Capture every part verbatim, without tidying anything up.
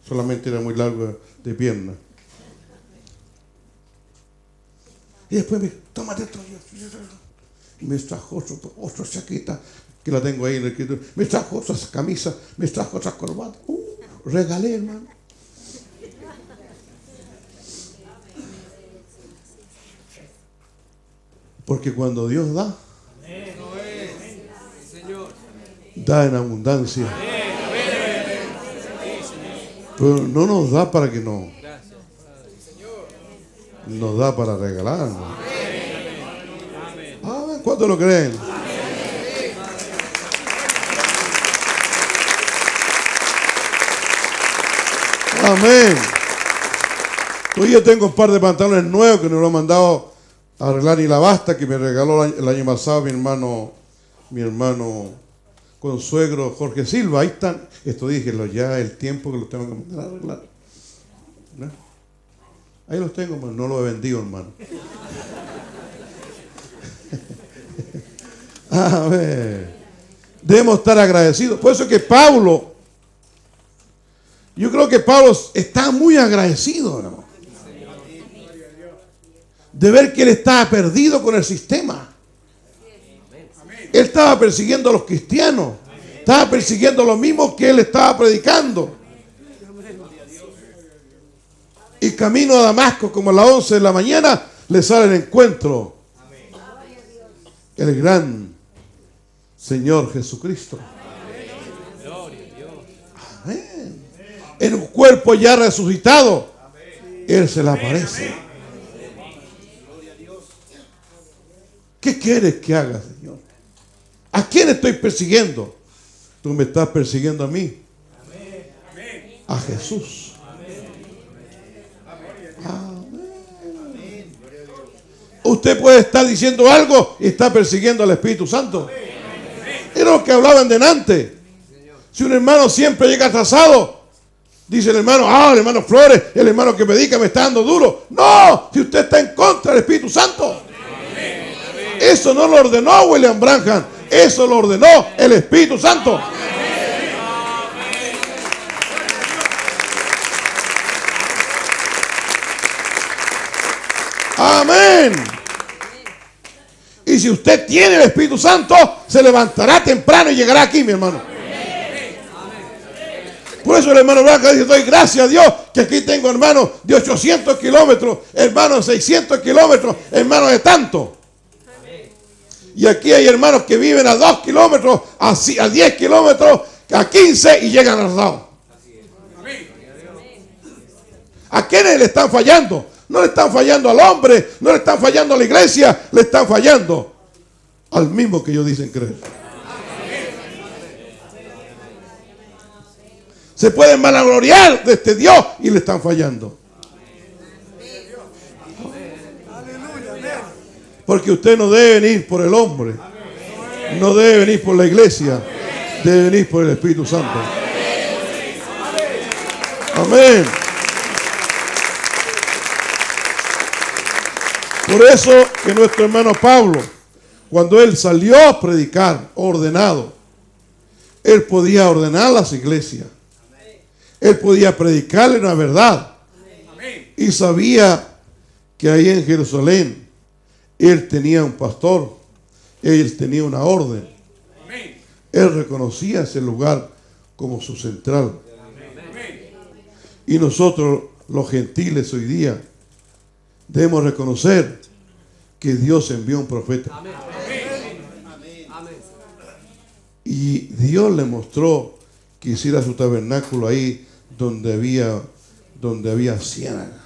solamente era muy largo de pierna. Y después me dijo, tómate esto. Y me trajo otro, otra chaqueta, que la tengo ahí en el escritorio. Me trajo otras camisas, me trajo otras corbatas. Uh, regalé, hermano. Porque cuando Dios da, da en abundancia. Pero no nos da para que no. Nos da para regalarnos. Ah, ¿cuántos lo creen? Amén. Hoy yo tengo un par de pantalones nuevos que nos lo han mandado a arreglar y la basta, que me regaló el año pasado mi hermano, mi hermano consuegro Jorge Silva. Ahí están. Esto dígelo ya, el tiempo que los tengo que mandar a arreglar. ¿No? Ahí los tengo, hermano. No los he vendido, hermano. A ver. Debemos estar agradecidos. Por eso es que Pablo, yo creo que Pablo está muy agradecido, hermano, de ver que él estaba perdido con el sistema. Él estaba persiguiendo a los cristianos. Estaba persiguiendo lo mismo que él estaba predicando. Y camino a Damasco, como a las once de la mañana, le sale el encuentro el gran Señor Jesucristo. Amén. En un cuerpo ya resucitado, Él se le aparece. ¿Qué quieres que haga, Señor? ¿A quién estoy persiguiendo? Tú me estás persiguiendo a mí. A Jesús. Amén. Usted puede estar diciendo algo y está persiguiendo al Espíritu Santo. Era lo que hablaban delante. Si un hermano siempre llega atrasado, dice el hermano, ah, el hermano Flores, el hermano que predica me está dando duro. No, si usted está en contra del Espíritu Santo. Eso no lo ordenó William Branham, eso lo ordenó el Espíritu Santo. Amén. Y si usted tiene el Espíritu Santo, se levantará temprano y llegará aquí, mi hermano. Por eso el hermano Branham dice, doy gracias a Dios que aquí tengo hermanos de ochocientos kilómetros, hermanos de seiscientos kilómetros, hermanos de tanto. Y aquí hay hermanos que viven a dos kilómetros, a diez kilómetros, a quince y llegan atrasados. ¿A quiénes le están fallando? No le están fallando al hombre, no le están fallando a la iglesia, le están fallando al mismo que ellos dicen creer. Se pueden vanagloriar de este Dios y le están fallando. Porque usted no debe venir por el hombre, no debe venir por la iglesia, debe venir por el Espíritu Santo. Amén. Por eso que nuestro hermano Pablo, cuando él salió a predicar ordenado, él podía ordenar las iglesias. Él podía predicarle una verdad. Y sabía que ahí en Jerusalén él tenía un pastor, él tenía una orden. Él reconocía ese lugar como su central. Y nosotros, los gentiles hoy día, debemos reconocer que Dios envió un profeta. Y Dios le mostró que hiciera su tabernáculo ahí donde había, donde había ciénaga.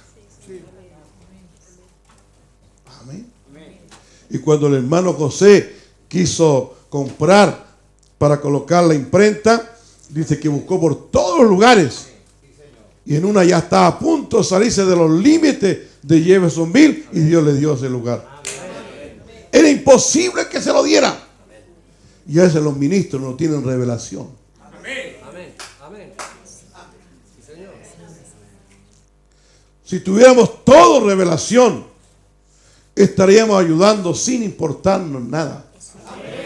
Amén. Y cuando el hermano José quiso comprar para colocar la imprenta, dice que buscó por todos los lugares. Y en una ya estaba a punto de salirse de los límites de Jeffersonville y Dios le dio ese lugar. Era imposible que se lo diera. Y a veces los ministros no tienen revelación. Si tuviéramos todo revelación, estaríamos ayudando sin importarnos nada.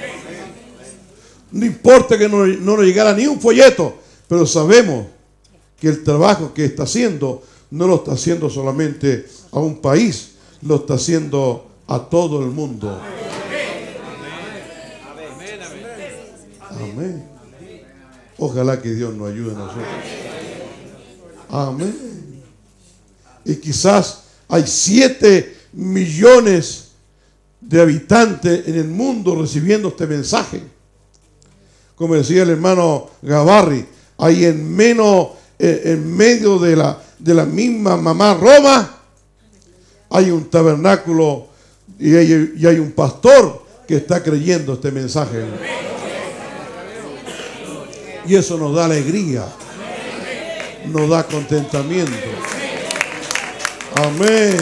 No importa que no, no nos llegara ni un folleto, pero sabemos que el trabajo que está haciendo no lo está haciendo solamente a un país, lo está haciendo a todo el mundo. Amén. Ojalá que Dios nos ayude a nosotros. Amén. Y quizás hay siete millones de habitantes en el mundo recibiendo este mensaje. Como decía el hermano Gavarri, hay en menos, eh, en medio de la, de la misma mamá Roma, hay un tabernáculo y hay, y hay un pastor que está creyendo este mensaje. Y eso nos da alegría, nos da contentamiento. Amén.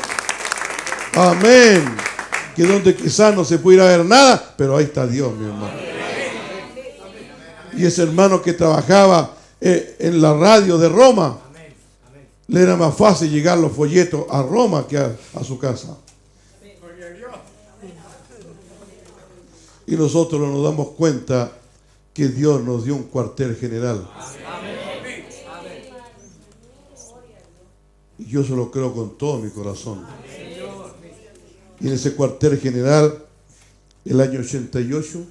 Amén. Que donde quizás no se pudiera ver nada, pero ahí está Dios, mi hermano. Y ese hermano que trabajaba eh, en la radio de Roma, le era más fácil llegar los folletos a Roma que a, a su casa. Y nosotros nos damos cuenta que Dios nos dio un cuartel general. Y yo se lo creo con todo mi corazón. Y en ese cuartel general, el año ochenta y ocho,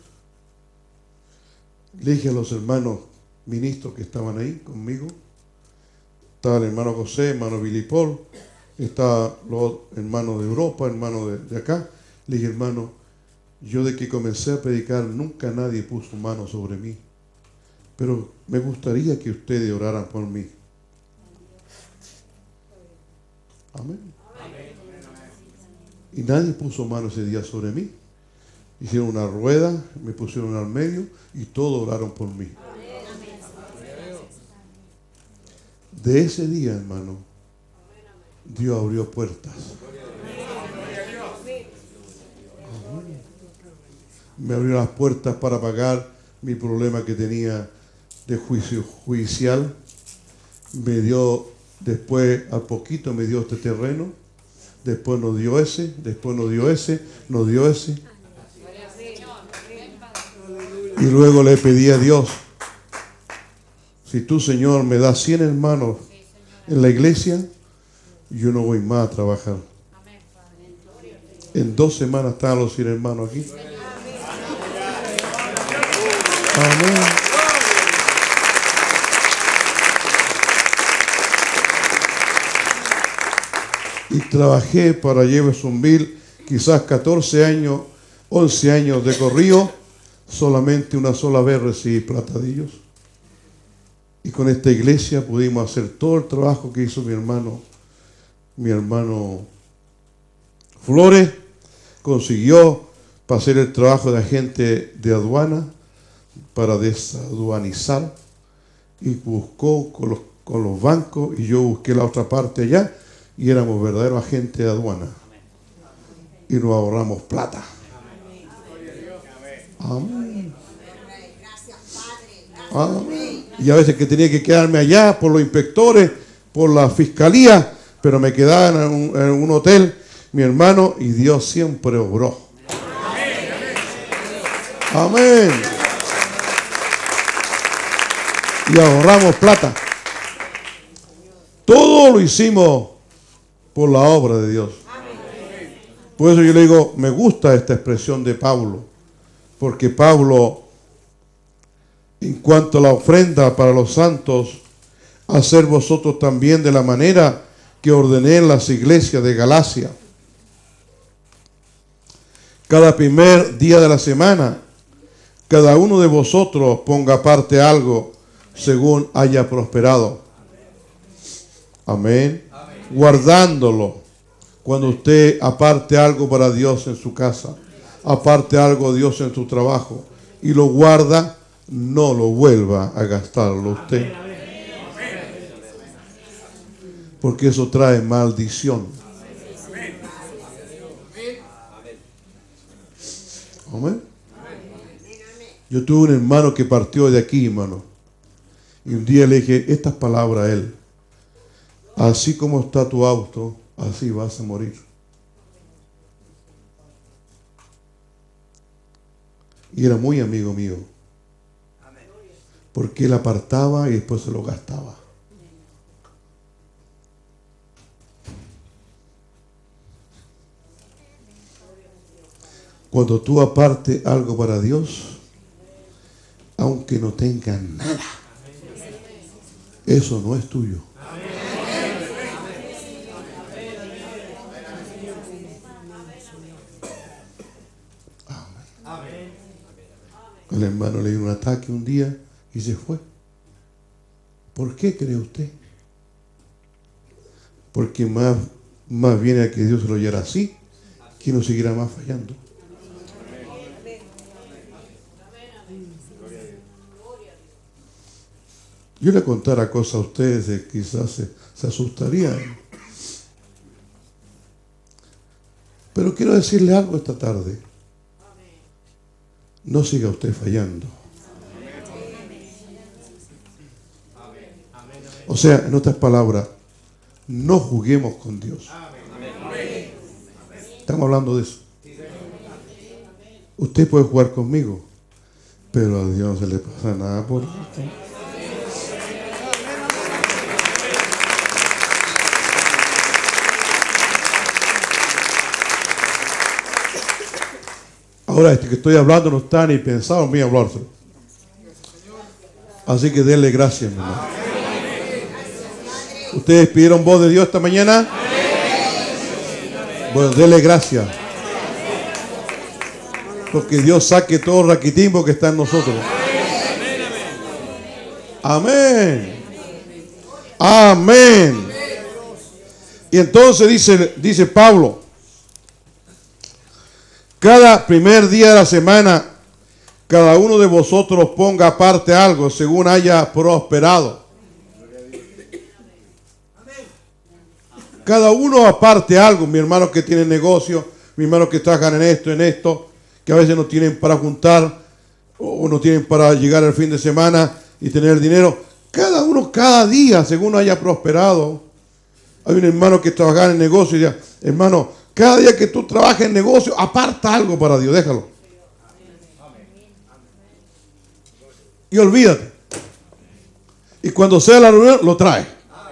le dije a los hermanos ministros que estaban ahí conmigo, estaba el hermano José, hermano Billy Paul, estaban los hermanos de Europa, hermanos de, de acá. Le dije, hermano, yo de que comencé a predicar nunca nadie puso mano sobre mí, pero me gustaría que ustedes oraran por mí. Amén. Y nadie puso mano ese día sobre mí. Hicieron una rueda, me pusieron al medio y todos oraron por mí. De ese día, hermano, Dios abrió puertas. Me abrió las puertas para pagar mi problema que tenía de juicio judicial. Me dio, después, al poquito me dio este terreno. Después nos dio ese, después nos dio ese, nos dio ese. Y luego le pedí a Dios, si tú, Señor, me das cien hermanos en la iglesia, yo no voy más a trabajar. En dos semanas estaban los cien hermanos aquí. Amén. Y trabajé para Jeffersonville quizás catorce años, once años de corrido. Solamente una sola vez recibí plata de ellos. Y con esta iglesia pudimos hacer todo el trabajo que hizo mi hermano, mi hermano Flores. Consiguió para hacer el trabajo de agente de aduana, para desaduanizar, y buscó con los, con los bancos, y yo busqué la otra parte allá, y éramos verdaderos agentes de aduana. Y nos ahorramos plata. Amén. Amén. Y a veces que tenía que quedarme allá por los inspectores, por la fiscalía, pero me quedaba en un, en un hotel, mi hermano, y Dios siempre obró. Amén. Y ahorramos plata. Todo lo hicimos por la obra de Dios. Por eso yo le digo, me gusta esta expresión de Pablo, porque Pablo, en cuanto a la ofrenda para los santos, hacer vosotros también de la manera que ordené en las iglesias de Galacia. Cada primer día de la semana, cada uno de vosotros ponga aparte algo según haya prosperado. Amén. Amén. Guardándolo. Cuando usted aparte algo para Dios en su casa, aparte algo Dios en su trabajo y lo guarda, no lo vuelva a gastarlo usted. Porque eso trae maldición. Amén. Yo tuve un hermano que partió de aquí, hermano. Y un día le dije estas palabras a él. Así como está tu auto, así vas a morir. Y era muy amigo mío. Porque él apartaba y después se lo gastaba. Cuando tú apartes algo para Dios, aunque no tengas nada, eso no es tuyo. Amén. El hermano le dio un ataque un día y se fue. ¿Por qué cree usted? Porque más, más viene a que Dios se lo oyera así, que no seguirá más fallando. Yo le contara cosas a ustedes que quizás se, se asustarían. Pero quiero decirle algo esta tarde. No siga usted fallando. O sea, en otras palabras, no juguemos con Dios. Estamos hablando de eso. Usted puede jugar conmigo, pero a Dios no se le pasa nada por esto. Ahora, este que estoy hablando no está ni pensado en mí hablárselo. Así que denle gracias, mi hermano. ¿Ustedes pidieron voz de Dios esta mañana? Bueno, denle gracias. Porque Dios saque todo el raquitismo que está en nosotros. Amén. Amén. Y entonces dice, dice Pablo, cada primer día de la semana, cada uno de vosotros ponga aparte algo según haya prosperado. Cada uno aparte algo, mi hermano que tiene negocio, mi hermano que trabajan en esto, en esto, que a veces no tienen para juntar o no tienen para llegar al fin de semana y tener dinero. Cada uno, cada día, según haya prosperado. Hay un hermano que trabaja en el negocio y dice, hermano, cada día que tú trabajes en negocio, aparta algo para Dios, déjalo. Y olvídate. Y cuando sea la reunión, lo trae.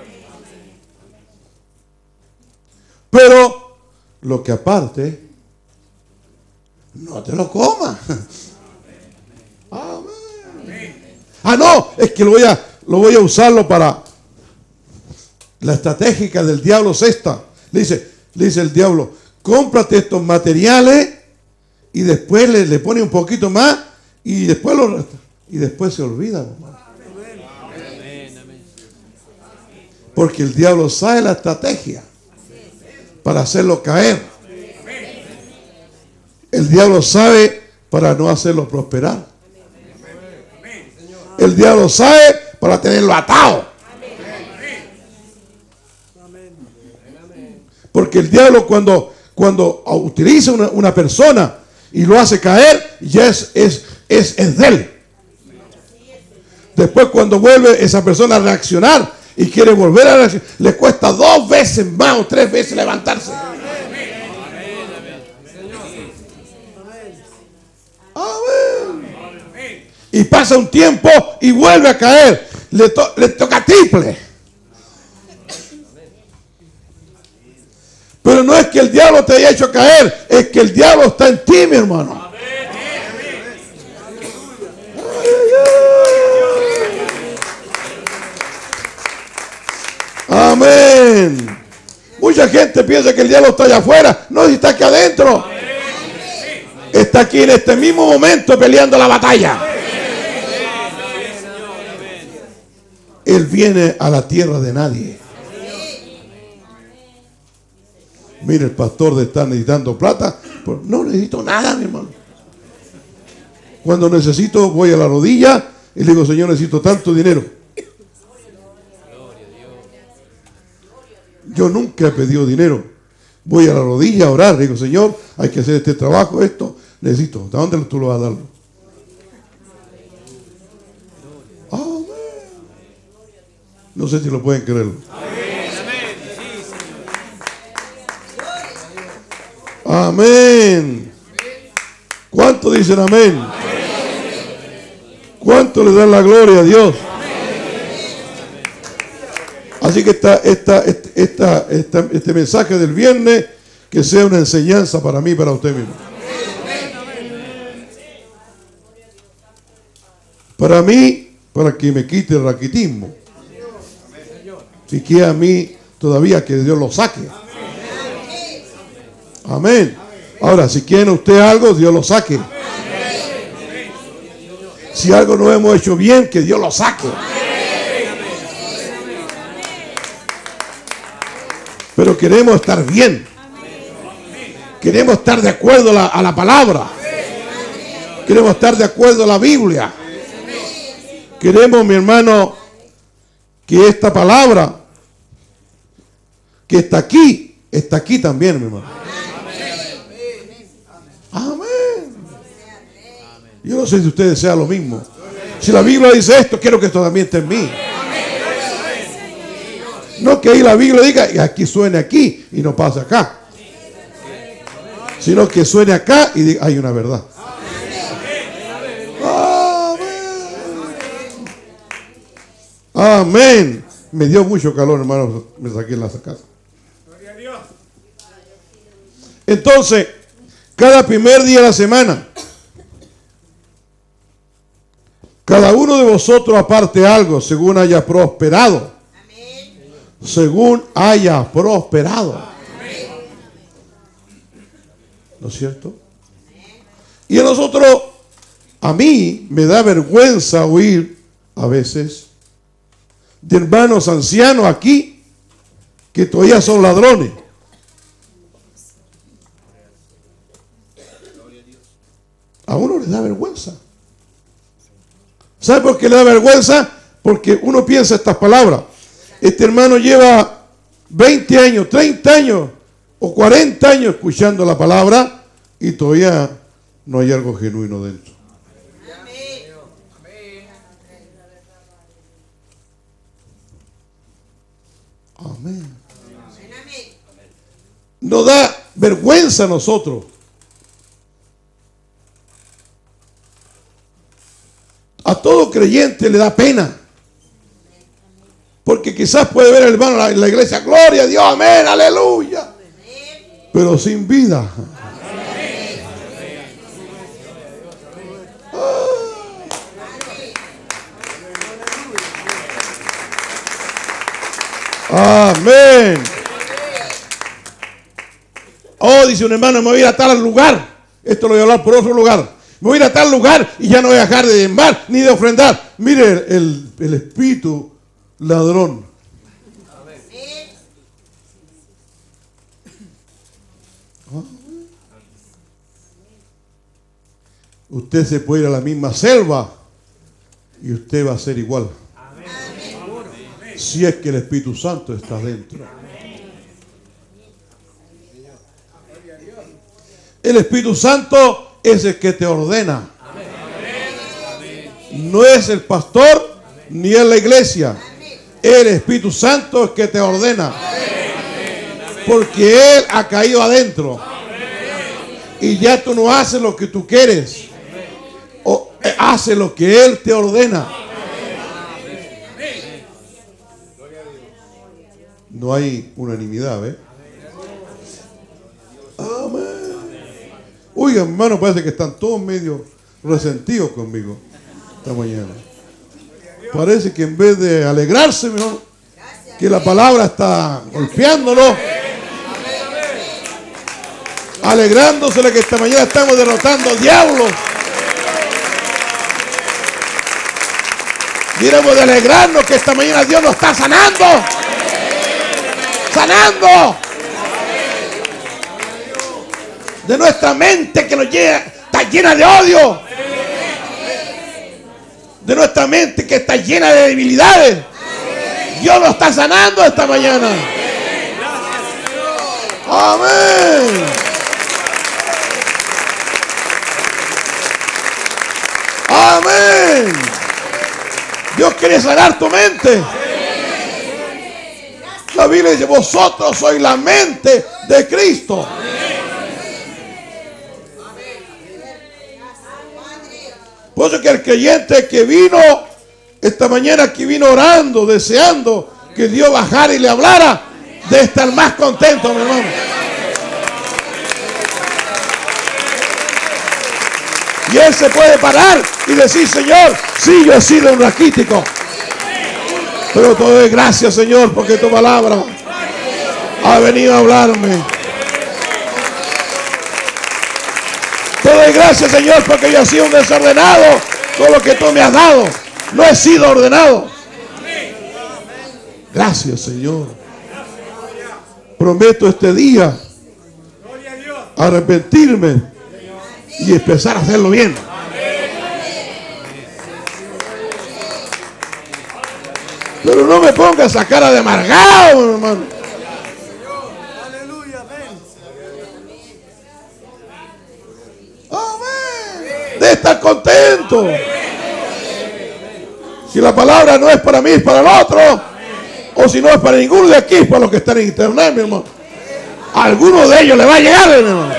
Pero lo que aparte, no te lo comas. Amén. Ah, no, es que lo voy a, lo voy a usarlo para la estratégica del diablo es esta. Le dice, le dice el diablo, cómprate estos materiales y después le, le pone un poquito más y después lo y después se olvida, hermano. Porque el diablo sabe la estrategia para hacerlo caer. El diablo sabe para no hacerlo prosperar. El diablo sabe para tenerlo atado. Porque el diablo cuando, cuando utiliza una, una persona y lo hace caer, ya es, es, es, es de él. Después cuando vuelve esa persona a reaccionar y quiere volver a reaccionar, le cuesta dos veces más o tres veces levantarse. Amén. Y pasa un tiempo y vuelve a caer. Le, to, le toca triple. Pero no es que el diablo te haya hecho caer, es que el diablo está en ti, mi hermano. Amén. Mucha gente piensa que el diablo está allá afuera. No, está aquí adentro. Está aquí en este mismo momento peleando la batalla. Él viene a la tierra de nadie. Mire, el pastor de estar necesitando plata. Pues no necesito nada, mi hermano. Cuando necesito, voy a la rodilla y le digo, Señor, necesito tanto dinero. Yo nunca he pedido dinero. Voy a la rodilla a orar. Le digo, Señor, hay que hacer este trabajo, esto. Necesito. ¿De dónde tú lo vas a dar? Amén. No sé si lo pueden creer. Amén. ¿Cuánto dicen amén? ¿Cuánto le dan la gloria a Dios? Así que esta, esta, esta, esta, este mensaje del viernes, que sea una enseñanza para mí y para usted mismo. para mí, para que me quite el raquitismo. Si quiere a mí todavía que Dios lo saque. Amén. Ahora, si quiere usted algo, Dios lo saque. Si algo no hemos hecho bien, que Dios lo saque. Pero queremos estar bien. Queremos estar de acuerdo a la, a la palabra. Queremos estar de acuerdo a la Biblia. Queremos, mi hermano, que esta palabra que está aquí, está aquí también, mi hermano. Amén. Yo no sé si usted desea lo mismo. Si la Biblia dice esto, quiero que esto también esté en mí. No que ahí la Biblia diga, y aquí suene aquí y no pase acá. Sino que suene acá y diga, hay una verdad. Amén. Me dio mucho calor, hermano. Me saqué en la casa. Entonces, cada primer día de la semana, cada uno de vosotros aparte algo según haya prosperado. Según haya prosperado. ¿No es cierto? Y a nosotros, a mí me da vergüenza oír a veces de hermanos ancianos aquí que todavía son ladrones. A uno le da vergüenza. ¿Sabe por qué le da vergüenza? Porque uno piensa estas palabras. Este hermano lleva veinte años, treinta años o cuarenta años escuchando la palabra y todavía no hay algo genuino dentro. Amén. Nos da vergüenza a nosotros. A todo creyente le da pena. Porque quizás puede ver al hermano en la iglesia, gloria a Dios, amén, aleluya. Pero sin vida. Amén. Oh, dice un hermano, me voy a ir a tal lugar. Esto lo voy a hablar por otro lugar. Me voy a ir a tal lugar y ya no voy a dejar de diezmar ni de ofrendar. Mire el, el espíritu ladrón. Usted se puede ir a la misma selva y usted va a ser igual. Si es que el Espíritu Santo está dentro. El Espíritu Santo es el que te ordena. No es el pastor ni es la iglesia. El Espíritu Santo es el que te ordena. Porque Él ha caído adentro. Y ya tú no haces lo que tú quieres. O haces lo que Él te ordena. No hay unanimidad, ¿ves? Amén. Oiga, hermano, parece que están todos medio resentidos conmigo esta mañana. Parece que en vez de alegrarse, mejor que la palabra está golpeándolo. Alegrándose de que esta mañana estamos derrotando al diablo. Diéramos de alegrarnos que esta mañana Dios nos está sanando. Sanando de nuestra mente que nos llena, está llena de odio, de nuestra mente que está llena de debilidades. Dios nos está sanando esta mañana. Amén. Amén. Dios quiere sanar tu mente. La Biblia dice, vosotros sois la mente de Cristo. Por eso que el creyente que vino esta mañana, que vino orando, deseando que Dios bajara y le hablara, de estar más contento, mi hermano. Y él se puede parar y decir, Señor, sí, yo he sido un raquítico, pero te doy gracias, Señor, porque tu palabra ha venido a hablarme. Te doy gracias, Señor, porque yo he sido un desordenado con lo que tú me has dado. No he sido ordenado. Gracias, Señor. Prometo este día arrepentirme y empezar a hacerlo bien. Pero no me pongas a cara de amargado, hermano. Amén. De estar contento. Si la palabra no es para mí, es para el otro. O si no es para ninguno de aquí, es para los que están en internet, mi hermano. A alguno de ellos le va a llegar, mi hermano.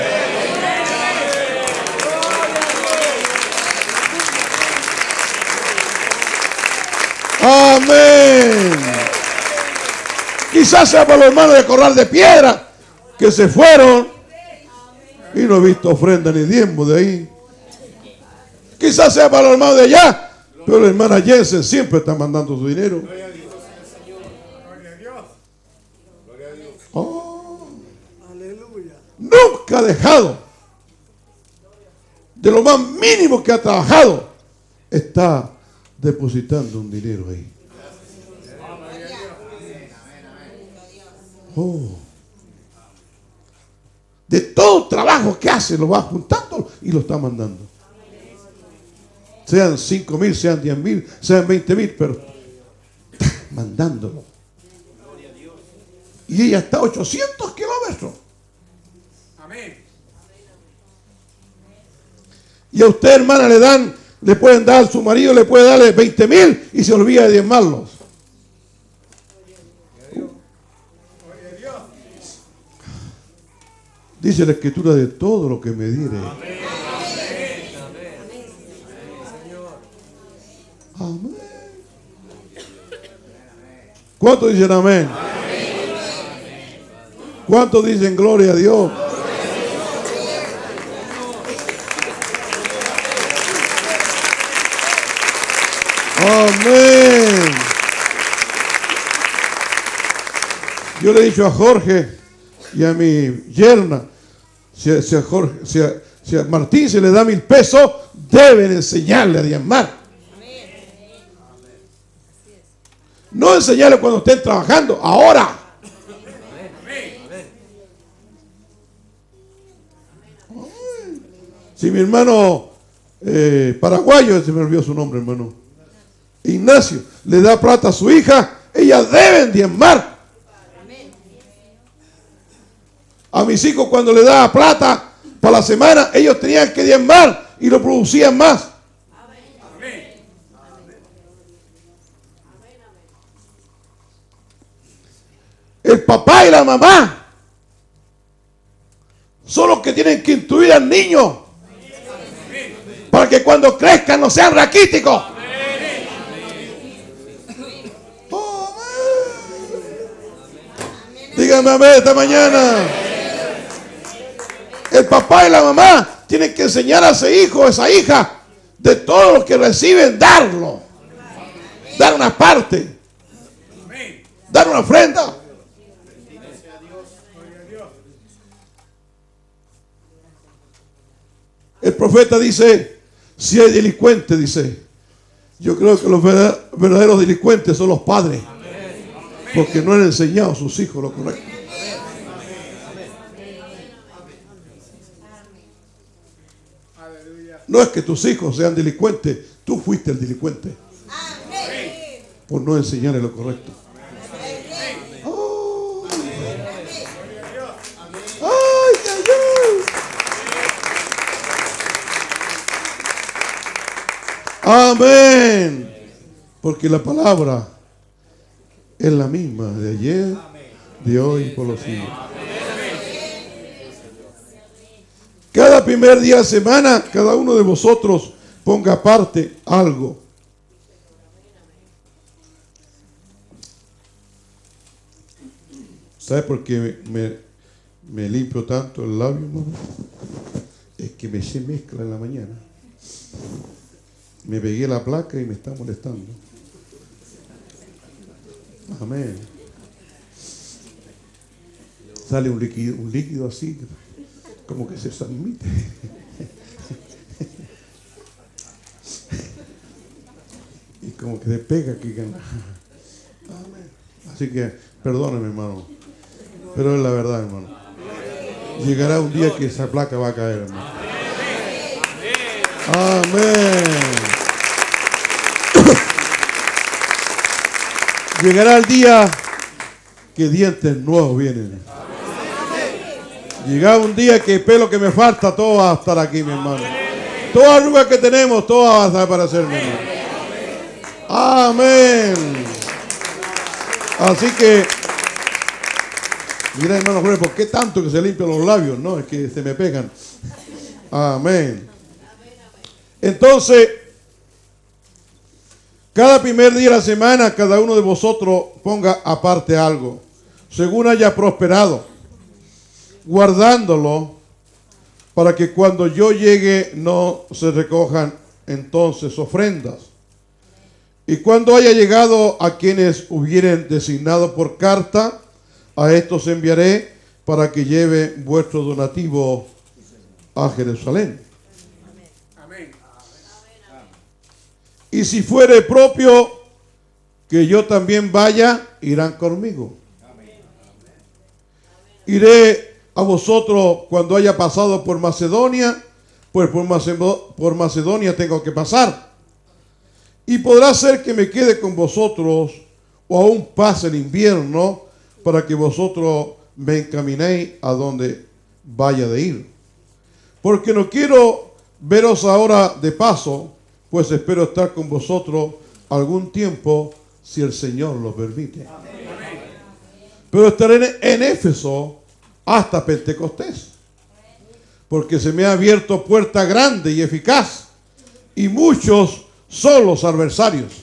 Amén. Quizás sea para los hermanos de Corral de Piedra que se fueron y no he visto ofrenda ni diezmo de ahí. Quizás sea para los hermanos de allá, pero la hermana Jensen siempre está mandando su dinero. Oh, nunca ha dejado, de lo más mínimo que ha trabajado, está depositando un dinero ahí. Oh. De todo trabajo que hace, lo va juntando y lo está mandando. Sean cinco mil, sean diez mil, sean veinte mil, pero está mandándolo. Y ella está a ochocientos kilómetros. Amén. Y a usted, hermana, le dan, le pueden dar, su marido le puede darle veinte mil y se olvida de diezmarlos. Dice la Escritura, de todo lo que me diere. Amén. ¿Cuántos dicen amén? ¿Cuántos dicen gloria a Dios? Amén. Yo le he dicho a Jorge y a mi yerna, si a, si a, Jorge, si a, si a Martín se le da mil pesos, deben enseñarle a diezmar. No enseñarle cuando estén trabajando, ahora. Si mi hermano eh, paraguayo, se me olvidó su nombre, hermano, Ignacio, le da plata a su hija, ellas deben diezmar. A mis hijos, cuando le daba plata para la semana, ellos tenían que diezmar y lo producían más. El papá y la mamá son los que tienen que instruir al niño para que cuando crezcan no sean raquíticos. Oh, díganme amén esta mañana. El papá y la mamá tienen que enseñar a ese hijo, a esa hija, de todo lo que reciben, darlo. Dar una parte. Dar una ofrenda. El profeta dice, si hay delincuentes, dice, yo creo que los verdaderos delincuentes son los padres, porque no han enseñado a sus hijos lo correcto. No es que tus hijos sean delincuentes, tú fuiste el delincuente por no enseñarles lo correcto. Oh. Ay, ay, ay. Amén. Porque la palabra es la misma de ayer, de hoy y por los siglos. Cada primer día de semana, cada uno de vosotros ponga aparte algo. ¿Sabe por qué me, me, me limpio tanto el labio, hermano? Es que me se mezcla en la mañana. Me pegué la placa y me está molestando. Amén. Sale un líquido, un líquido así, como que se transmite. Y como que se pega aquí. Amén. Así que, perdóneme, hermano. Pero es la verdad, hermano. Llegará un día que esa placa va a caer, hermano. Amén. Llegará el día que dientes nuevos vienen. Llegará un día que el pelo que me falta, todo va a estar aquí, mi hermano. Toda arruga que tenemos, todo va a desaparecer, mi hermano. Amén. Así que, mira, hermano Jorge, ¿por qué tanto que se limpian los labios? No, es que se me pegan. Amén. Entonces, cada primer día de la semana, cada uno de vosotros ponga aparte algo, según haya prosperado, guardándolo, para que cuando yo llegue no se recojan entonces ofrendas. Y cuando haya llegado a quienes hubieren designado por carta, a estos enviaré para que lleve vuestro donativo a Jerusalén. Amén. Y si fuere propio que yo también vaya, irán conmigo. Iré a vosotros cuando haya pasado por Macedonia, pues por, Macedo- por Macedonia tengo que pasar. Y podrá ser que me quede con vosotros o aún pase el invierno para que vosotros me encaminéis a donde vaya de ir. Porque no quiero veros ahora de paso, pues espero estar con vosotros algún tiempo si el Señor lo permite. Pero estaré en Éfeso hasta Pentecostés, porque se me ha abierto puerta grande y eficaz, y muchos son los adversarios.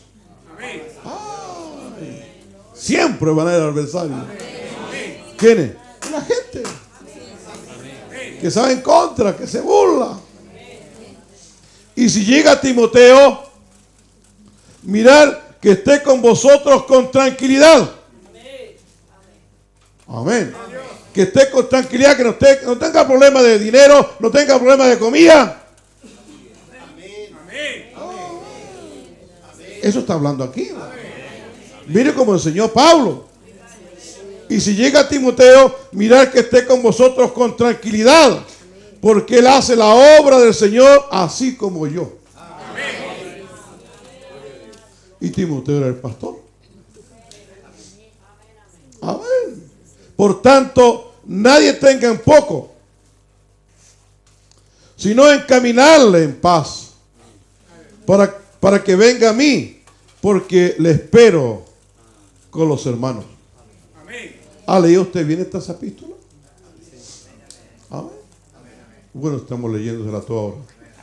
Ay, siempre van a haber adversarios. ¿Quiénes? La gente que sabe en contra, que se burla. Y si llega Timoteo, mirad que esté con vosotros con tranquilidad. Amén. Que esté con tranquilidad, que no, esté, no tenga problema de dinero, no tenga problema de comida. Eso está hablando aquí. Mire cómo enseñó Pablo. Y si llega Timoteo, mirad que esté con vosotros con tranquilidad, porque él hace la obra del Señor así como yo. Y Timoteo era el pastor. Amén. Por tanto, nadie tenga en poco, sino encaminarle en paz, para, para que venga a mí, porque le espero con los hermanos. ¿Ha leído usted bien estas epístolas? Amén. Bueno, estamos leyéndosela toda hora.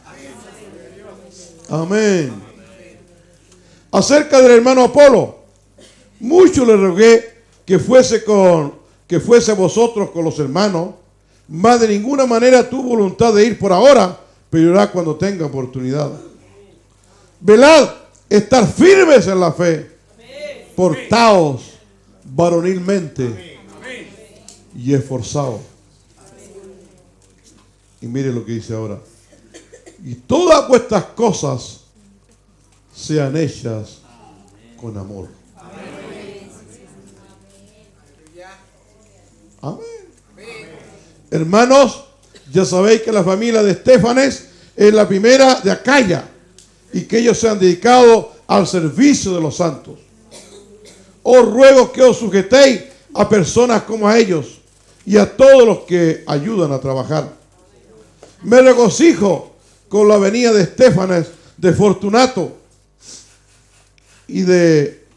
Amén. Acerca del hermano Apolo, mucho le rogué que fuese con que fuese vosotros con los hermanos, mas de ninguna manera tuvo voluntad de ir por ahora, pero irá cuando tenga oportunidad. Velad, estar firmes en la fe, portaos varonilmente y esforzados. Y mire lo que dice ahora. Y todas vuestras cosas sean hechas con amor. Amén. Hermanos, ya sabéis que la familia de Estefanes es la primera de Acaya y que ellos se han dedicado al servicio de los santos. Os ruego que os sujetéis a personas como a ellos y a todos los que ayudan a trabajar. Me regocijo con la venida de Estefanes, de Fortunato y de,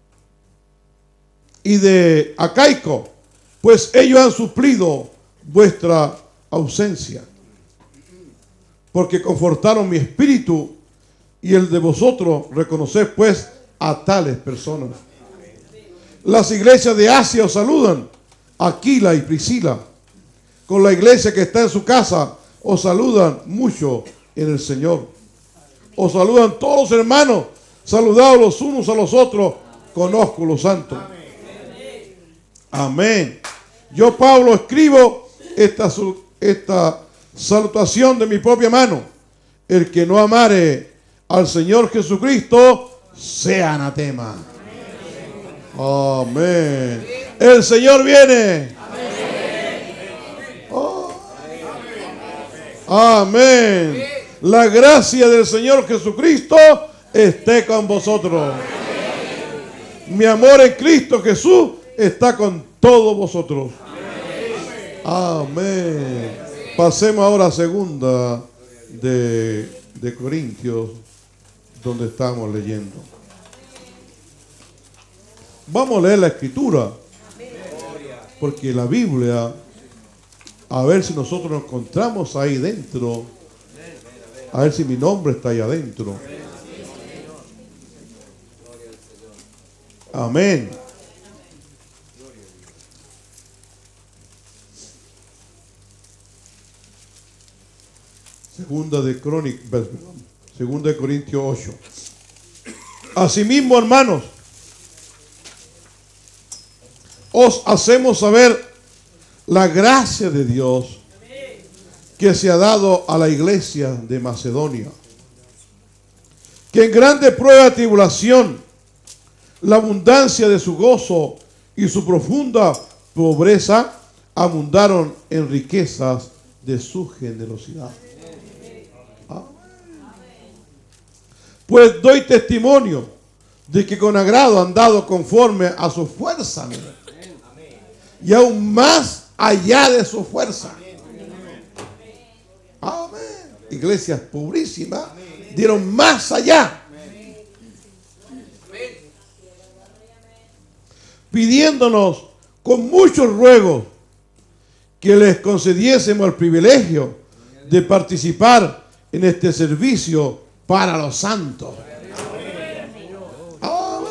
y de Acaico, pues ellos han suplido vuestra ausencia, porque confortaron mi espíritu y el de vosotros. Reconoced pues a tales personas. Las iglesias de Asia os saludan, Aquila y Priscila. Con la iglesia que está en su casa os saludan mucho en el Señor. Os saludan todos los hermanos, saludados los unos a los otros, conozco los santos. Amén. Yo, Pablo, escribo esta, esta salutación de mi propia mano. El que no amare al Señor Jesucristo, sea anatema. Amén. El Señor viene. Oh. Amén. La gracia del Señor Jesucristo esté con vosotros. Mi amor en Cristo Jesús está con todos vosotros. Amén. Pasemos ahora a segunda de, de Corintios, donde estamos leyendo. Vamos a leer la escritura, porque la Biblia, a ver si nosotros nos encontramos ahí dentro, a ver si mi nombre está ahí adentro. Amén. Segunda de Crónicas, segunda de Corintios ocho. Asimismo, hermanos, os hacemos saber la gracia de Dios que se ha dado a la iglesia de Macedonia, que en grande prueba de tribulación, la abundancia de su gozo y su profunda pobreza abundaron en riquezas de su generosidad. Ah. Pues doy testimonio de que con agrado han dado conforme a su fuerza, y aún más allá de su fuerza. Amén. Iglesias pobrísimas dieron más allá, pidiéndonos con muchos ruegos que les concediésemos el privilegio de participar en este servicio para los santos. Amén.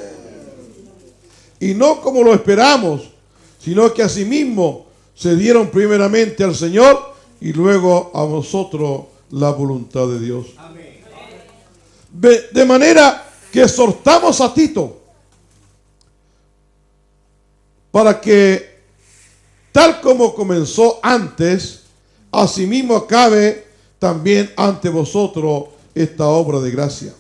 Y no como lo esperamos, sino que asimismo se dieron primeramente al Señor y luego a vosotros la voluntad de Dios. De, de manera que exhortamos a Tito para que, tal como comenzó antes, asimismo acabe también ante vosotros esta obra de gracia.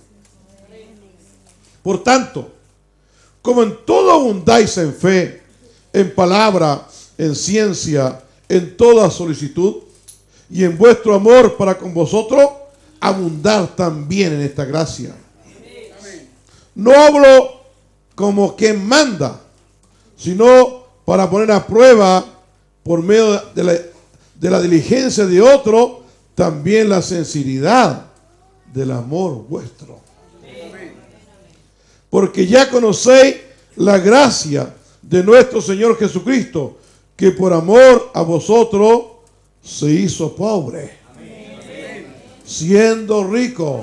Por tanto, como en todo abundáis en fe, en palabra, en ciencia, en toda solicitud, y en vuestro amor para con vosotros, abundar también en esta gracia. No hablo como quien manda, sino para poner a prueba, por medio de la, de la diligencia de otro, también la sinceridad del amor vuestro. Porque ya conocéis la gracia de nuestro Señor Jesucristo, que por amor a vosotros se hizo pobre, siendo rico,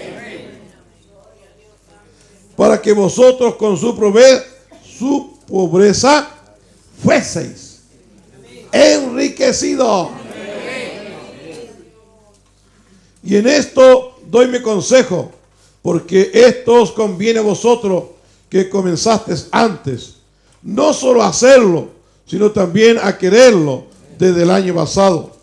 para que vosotros con su, prove su pobreza fueseis enriquecidos. Y en esto doy mi consejo, porque esto os conviene a vosotros que comenzasteis antes, no solo a hacerlo, sino también a quererlo desde el año pasado.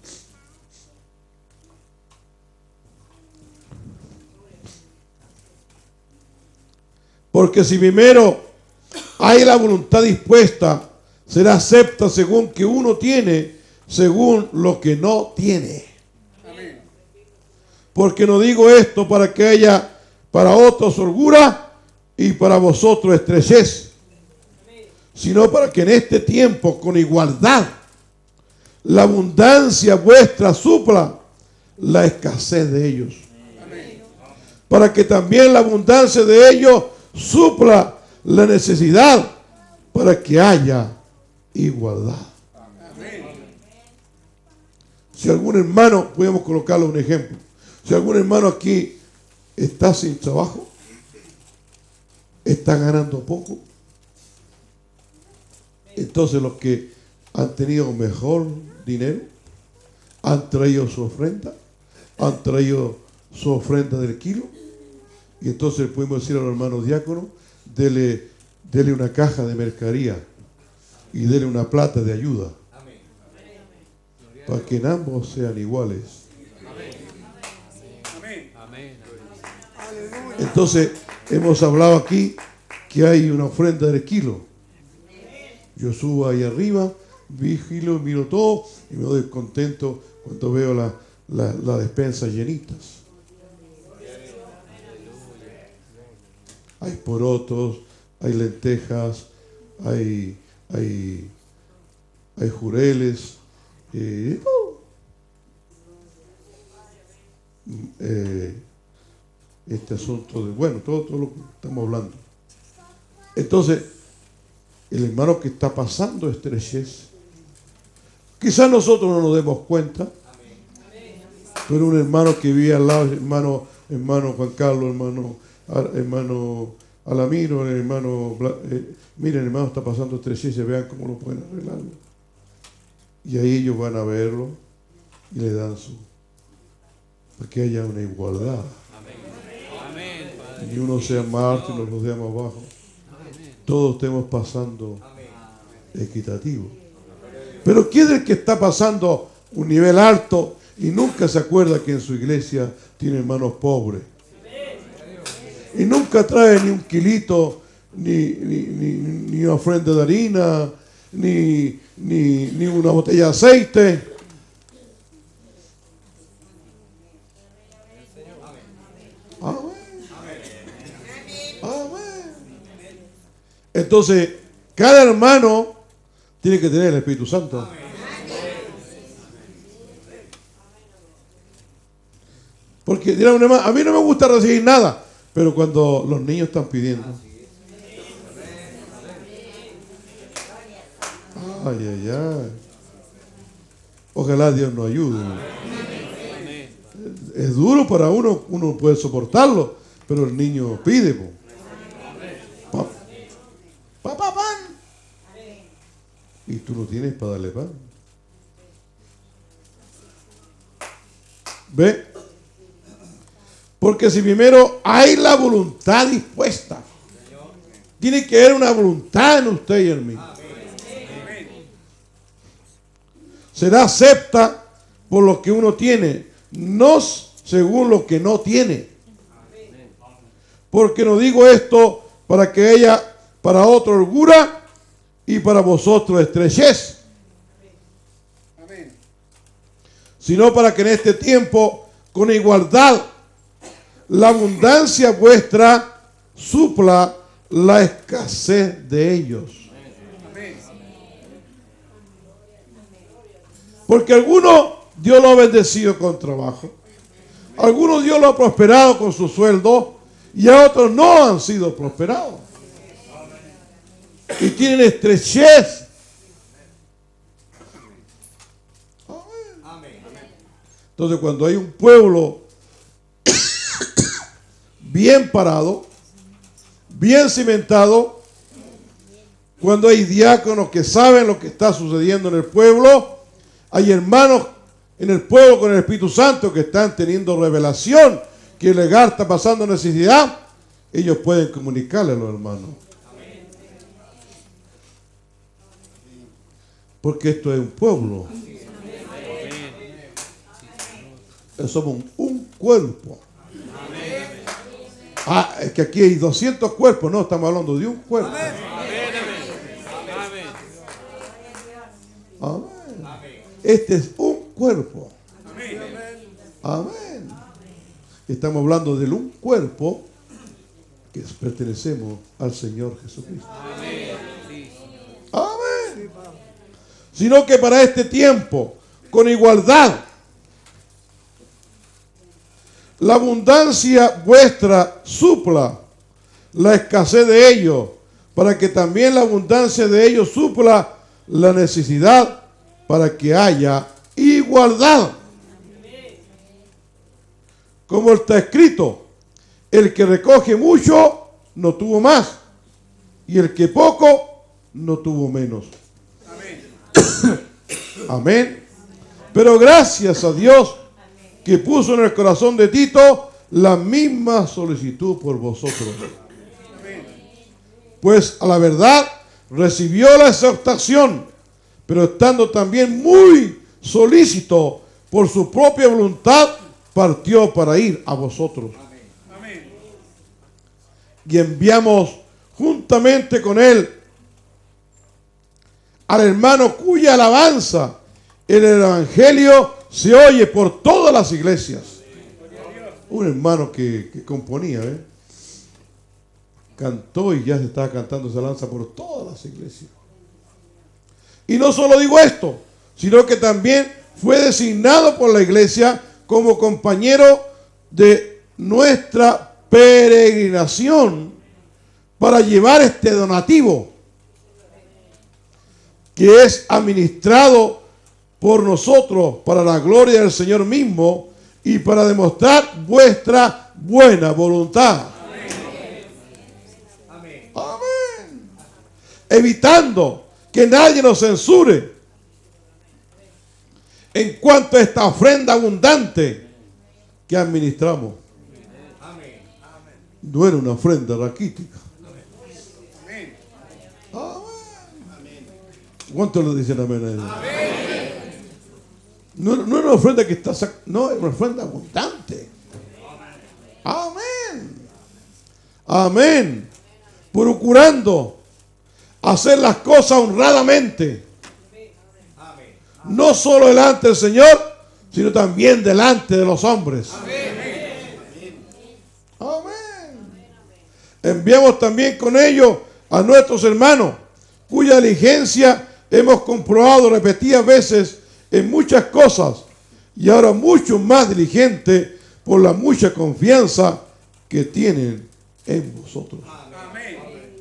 Porque si primero hay la voluntad dispuesta, será acepta según que uno tiene, según lo que no tiene. Amén. Porque no digo esto para que haya para otros holgura y para vosotros estrechez, sino para que en este tiempo con igualdad la abundancia vuestra supla la escasez de ellos. Amén. Para que también la abundancia de ellos supla la necesidad, para que haya igualdad. Amén. Si algún hermano, podemos colocarle un ejemplo, si algún hermano aquí está sin trabajo, está ganando poco, entonces los que han tenido mejor dinero han traído su ofrenda, han traído su ofrenda del kilo. Y entonces podemos decir a los hermanos diáconos, dele, dele una caja de mercadería y dele una plata de ayuda. Amén. Para que en ambos sean iguales. Amén. Amén. Entonces, hemos hablado aquí que hay una ofrenda del kilo. Yo subo ahí arriba, vigilo, miro todo y me doy contento cuando veo la, la, la despensa llenitas. Hay porotos, hay lentejas, hay, hay, hay jureles, eh, eh, este asunto de, bueno, todo, todo lo que estamos hablando. Entonces, el hermano que está pasando estrechez, quizás nosotros no nos demos cuenta, pero un hermano que vive al lado, hermano, hermano Juan Carlos, hermano, hermano Alamiro, hermano, eh, miren, hermano está pasando estrechez, vean cómo lo pueden arreglar. Y ahí ellos van a verlo y le dan su, para que haya una igualdad. Ni uno sea Marte y los demás abajo. Todos estemos pasando equitativo. Pero ¿quién es el que está pasando un nivel alto y nunca se acuerda que en su iglesia tiene hermanos pobres? Y nunca trae ni un kilito, ni, ni, ni, ni una ofrenda de harina, ni, ni, ni una botella de aceite. Amén. Amén. Entonces, cada hermano tiene que tener el Espíritu Santo. Porque dirá un hermano, a mí no me gusta recibir nada, pero cuando los niños están pidiendo. Ay, ay, ay. Ojalá Dios nos ayude. Es duro para uno, uno puede soportarlo, pero el niño pide. Papá, papá, pan. Y tú no tienes para darle pan. ¿Ve? Porque si primero hay la voluntad dispuesta, tiene que haber una voluntad en usted y en mí. Será acepta por lo que uno tiene, no según lo que no tiene. Porque no digo esto para que ella, para otro holgura y para vosotros estrechez, sino para que en este tiempo, con igualdad, la abundancia vuestra supla la escasez de ellos. Porque algunos Dios lo ha bendecido con trabajo, algunos Dios lo ha prosperado con su sueldo y a otros no han sido prosperados y tienen estrechez. Entonces, cuando hay un pueblo bien parado, bien cimentado, cuando hay diáconos que saben lo que está sucediendo en el pueblo, hay hermanos en el pueblo con el Espíritu Santo que están teniendo revelación, que el hogar está pasando necesidad, ellos pueden comunicarle a los hermanos. Porque esto es un pueblo. Somos un, un cuerpo. Ah, es que aquí hay doscientos cuerpos. No, estamos hablando de un cuerpo. Amén. Este es un cuerpo. Amén. Estamos hablando de un cuerpo que pertenecemos al Señor Jesucristo. Amén. Sino que para este tiempo, con igualdad, la abundancia vuestra supla la escasez de ellos, para que también la abundancia de ellos supla la necesidad, para que haya igualdad. Como está escrito, el que recoge mucho no tuvo más, y el que poco no tuvo menos. Amén. Amén. Pero gracias a Dios que puso en el corazón de Tito la misma solicitud por vosotros. Pues a la verdad recibió la exhortación, pero estando también muy solícito por su propia voluntad, partió para ir a vosotros. Y enviamos juntamente con él al hermano cuya alabanza en el evangelio se oye por todas las iglesias. Un hermano que, que componía, ¿eh? Cantó y ya se estaba cantando esa alabanza por todas las iglesias. Y no solo digo esto, sino que también fue designado por la iglesia como compañero de nuestra peregrinación para llevar este donativo que es administrado por nosotros para la gloria del Señor mismo y para demostrar vuestra buena voluntad. Amén. Amén. Evitando que nadie nos censure en cuanto a esta ofrenda abundante que administramos. No era una ofrenda raquítica. ¿Cuántos le dicen amén a eso? Amén. No, no es una ofrenda que está sac... no, es una ofrenda abundante. Amén. Amén. Procurando hacer las cosas honradamente. No solo delante del Señor, sino también delante de los hombres. Amén. Amén. Enviamos también con ellos a nuestros hermanos, cuya diligencia hemos comprobado repetidas veces en muchas cosas, y ahora mucho más diligente por la mucha confianza que tienen en vosotros. Amén.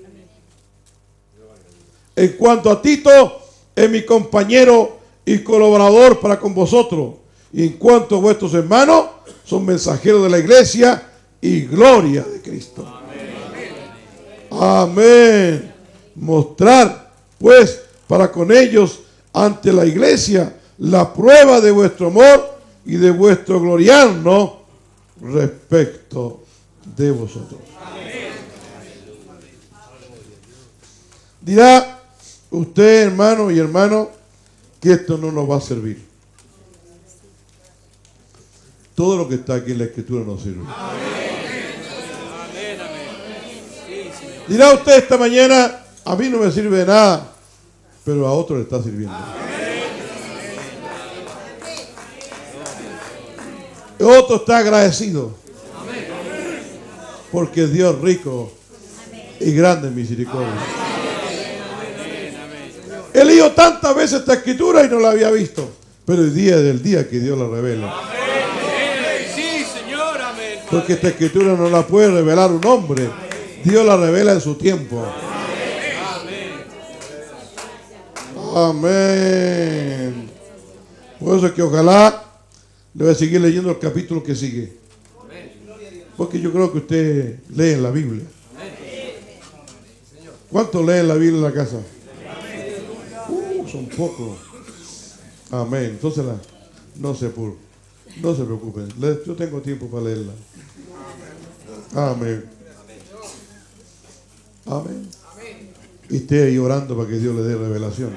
En cuanto a Tito, es mi compañero y colaborador para con vosotros, y en cuanto a vuestros hermanos, son mensajeros de la iglesia y gloria de Cristo. Amén. Amén. Mostrar pues para con ellos ante la iglesia la prueba de vuestro amor y de vuestro gloriarnos respecto de vosotros. Amén. Dirá usted, hermano y hermano, que esto no nos va a servir. Todo lo que está aquí en la escritura nos sirve. Amén. Dirá usted esta mañana, a mí no me sirve de nada, pero a otro le está sirviendo. Otro está agradecido, porque es Dios rico y grande en misericordia. He leído tantas veces esta escritura y no la había visto, pero el día del día que Dios la revela. Porque esta escritura no la puede revelar un hombre, Dios la revela en su tiempo. Amén. Por eso es que ojalá le voy a seguir leyendo el capítulo que sigue. Porque yo creo que usted lee en la Biblia. ¿Cuántos leen la Biblia en la casa? Uh, son pocos. Amén. Entonces la, no, se por, no se preocupen. Yo tengo tiempo para leerla. Amén. Amén. Y esté ahí orando para que Dios le dé revelación.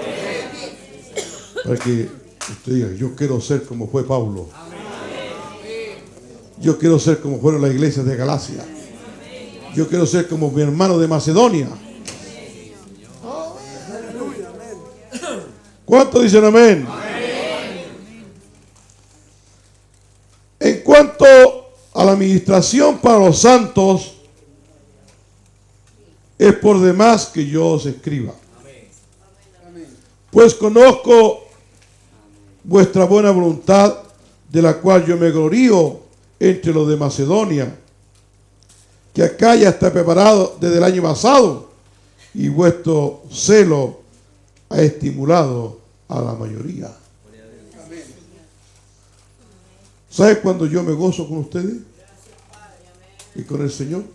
Para que usted diga, yo quiero ser como fue Pablo. Yo quiero ser como fueron las iglesias de Galacia. Yo quiero ser como mi hermano de Macedonia. ¿Cuántos dicen amén? En cuanto a la administración para los santos, es por demás que yo os escriba. Pues conozco vuestra buena voluntad, de la cual yo me glorío entre los de Macedonia, que acá ya está preparado desde el año pasado, y vuestro celo ha estimulado a la mayoría. ¿Sabe cuando yo me gozo con ustedes y con el Señor?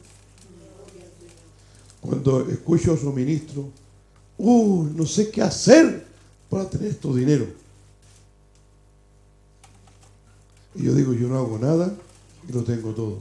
Cuando escucho a su ministro, uh, no sé qué hacer para tener estos dinero. Y yo digo, yo no hago nada y lo tengo todo.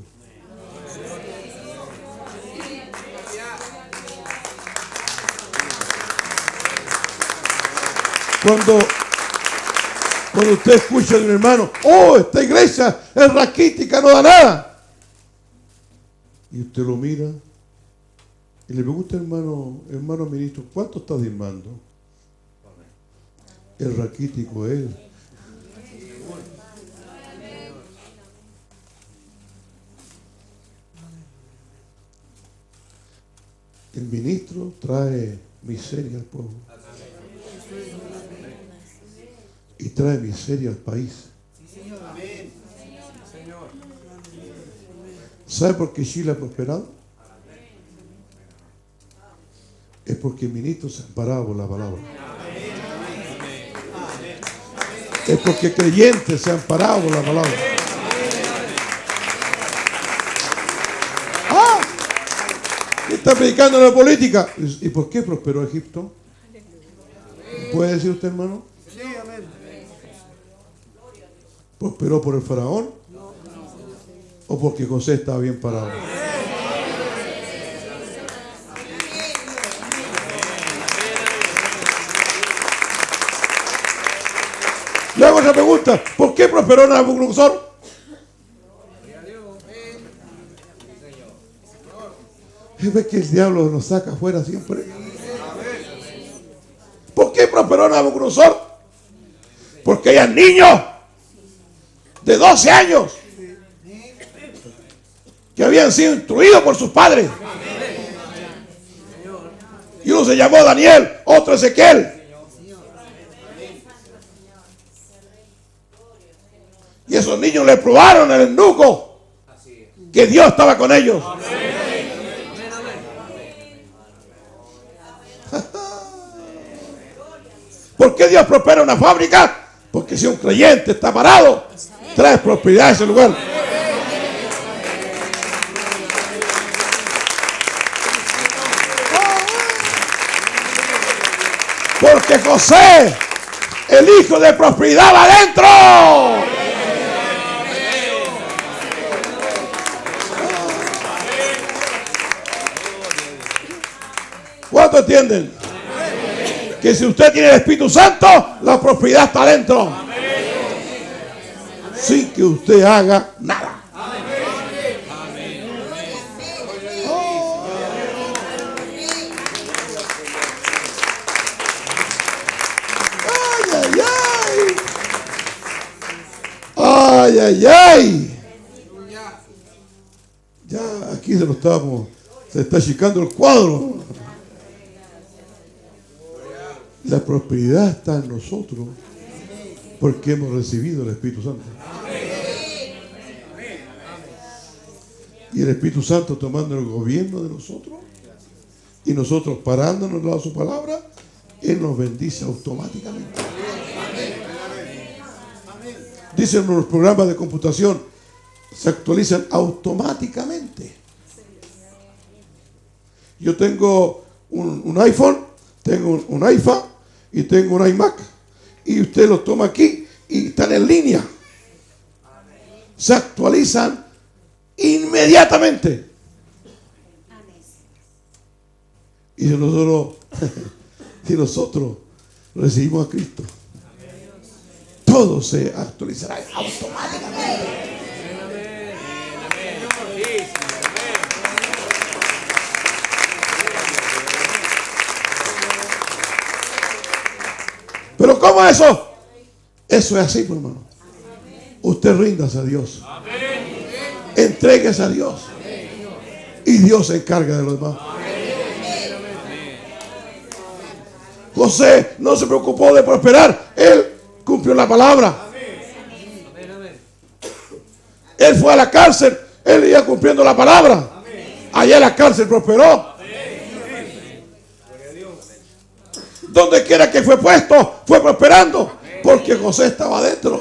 Cuando, cuando usted escucha de un hermano, oh, esta iglesia es raquítica, no da nada. Y usted lo mira y le pregunta, hermano, hermano ministro, ¿cuánto está diezmando? El raquítico es él. El ministro trae miseria al pueblo. Y trae miseria al país. ¿Sabe por qué Chile ha prosperado? Es porque el ministro se amparaba por la palabra. Es porque creyentes se amparaban por la palabra. ¡Ah! Está predicando la política. ¿Y por qué prosperó Egipto? ¿Puede decir usted, hermano? Sí, amén. ¿Prosperó por el faraón? ¿O porque José estaba bien parado? Le hago otra pregunta. ¿Por qué prosperó Nabucodonosor? ¿Ves que el diablo nos saca afuera siempre? ¿Por qué prosperó Nabucodonosor? Porque hay niños de doce años que habían sido instruidos por sus padres. Y uno se llamó Daniel, otro Ezequiel. Y esos niños le probaron el eunuco que Dios estaba con ellos. ¿Por qué Dios prospera una fábrica? Porque si un creyente está parado, trae prosperidad a ese lugar. Porque José, el hijo de prosperidad, va adentro. ¿Cuánto entienden? Que si usted tiene el Espíritu Santo, la prosperidad está adentro. Sin que usted haga nada. Oh. Ay, ay, ay. Ay, ay, ay. Ya aquí se lo estamos, se está achicando el cuadro. La prosperidad está en nosotros porque hemos recibido el Espíritu Santo. Y el Espíritu Santo tomando el gobierno de nosotros y nosotros parándonos al lado de su palabra, Él nos bendice automáticamente. Dicen los programas de computación, se actualizan automáticamente. Yo tengo un, un iPhone, tengo un, un iPad y tengo un iMac. Y usted lo toma aquí y están en línea. Se actualizan inmediatamente. Y si nosotros, si nosotros recibimos a Cristo, todo se actualizará automáticamente. Pero ¿cómo es eso? Eso es así, pues, hermano. Usted ríndase a Dios. Entréguese a Dios. Y Dios se encarga de lo demás. José no se preocupó de prosperar. Él cumplió la palabra. Él fue a la cárcel. Él iba cumpliendo la palabra. Allá en la cárcel prosperó. Donde quiera que fue puesto, fue prosperando. Porque José estaba adentro.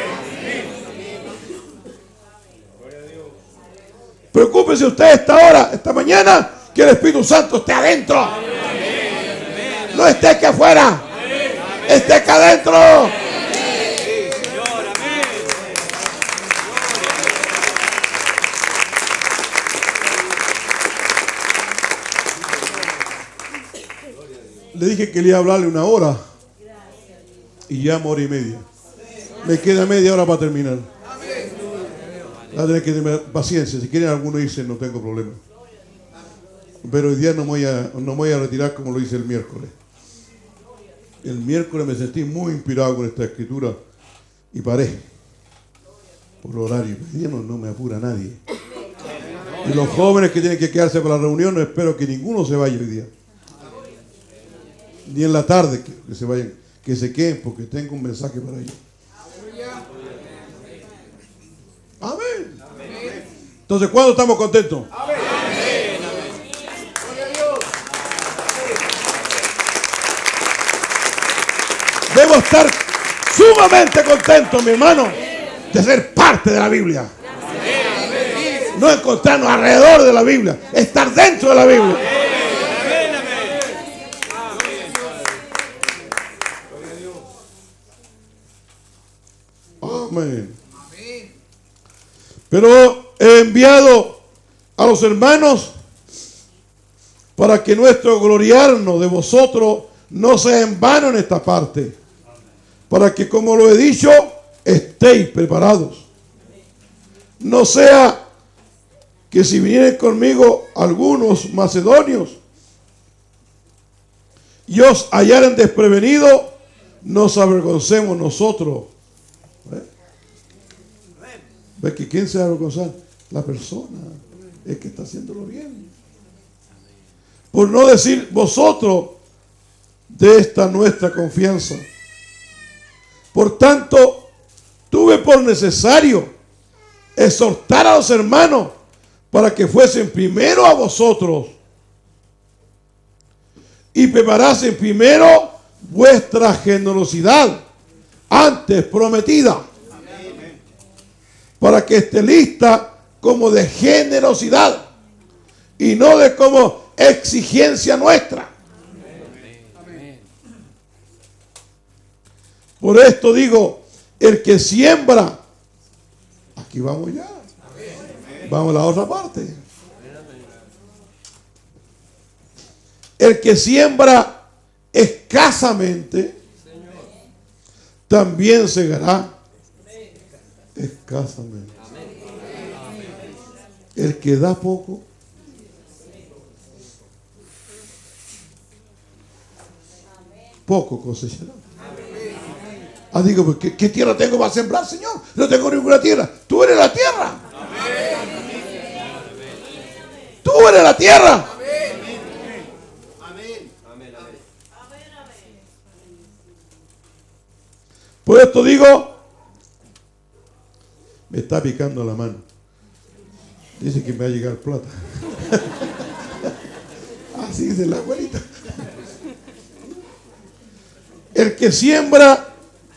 Preocúpese usted esta hora, esta mañana, que el Espíritu Santo esté adentro. No esté aquí afuera. Esté acá adentro. Le dije que le iba a hablarle una hora y ya hora y media. Me queda media hora para terminar. Va a tener que tener paciencia. Si quieren alguno irse, no tengo problema. Pero hoy día no me voy a, no me voy a retirar como lo hice el miércoles. El miércoles me sentí muy inspirado con esta escritura y paré por el horario. Hoy día no, no me apura nadie. Y los jóvenes que tienen que quedarse para la reunión, no espero que ninguno se vaya hoy día. Ni en la tarde que, que se vayan, que se queden, porque tengo un mensaje para ellos. Amén. Entonces, ¿cuándo estamos contentos? Amén. Debo estar sumamente contentos, mi hermano, de ser parte de la Biblia. No encontrarnos alrededor de la Biblia, estar dentro de la Biblia. Amén. Pero he enviado a los hermanos para que nuestro gloriarnos de vosotros no sea en vano en esta parte, para que, como lo he dicho, estéis preparados. No sea que si vienen conmigo algunos macedonios y os hallaren desprevenidos, nos avergoncemos nosotros. ¿Ves? ¿Ves que quién se va a avergonzar? La persona, el que está haciéndolo bien. Por no decir vosotros de esta nuestra confianza. Por tanto, tuve por necesario exhortar a los hermanos para que fuesen primero a vosotros y preparasen primero vuestra generosidad antes prometida, para que esté lista como de generosidad y no de como exigencia nuestra. Por esto digo, el que siembra, aquí vamos ya, vamos a la otra parte. El que siembra escasamente, también segará escasamente. El que da poco, poco cosechará. Ah, digo, pues, ¿qué, ¿qué tierra tengo para sembrar, Señor? No tengo ninguna tierra. Tú eres la tierra. Tú eres la tierra. Por esto digo, me está picando la mano. Dice que me va a llegar plata. Así dice la abuelita. El que siembra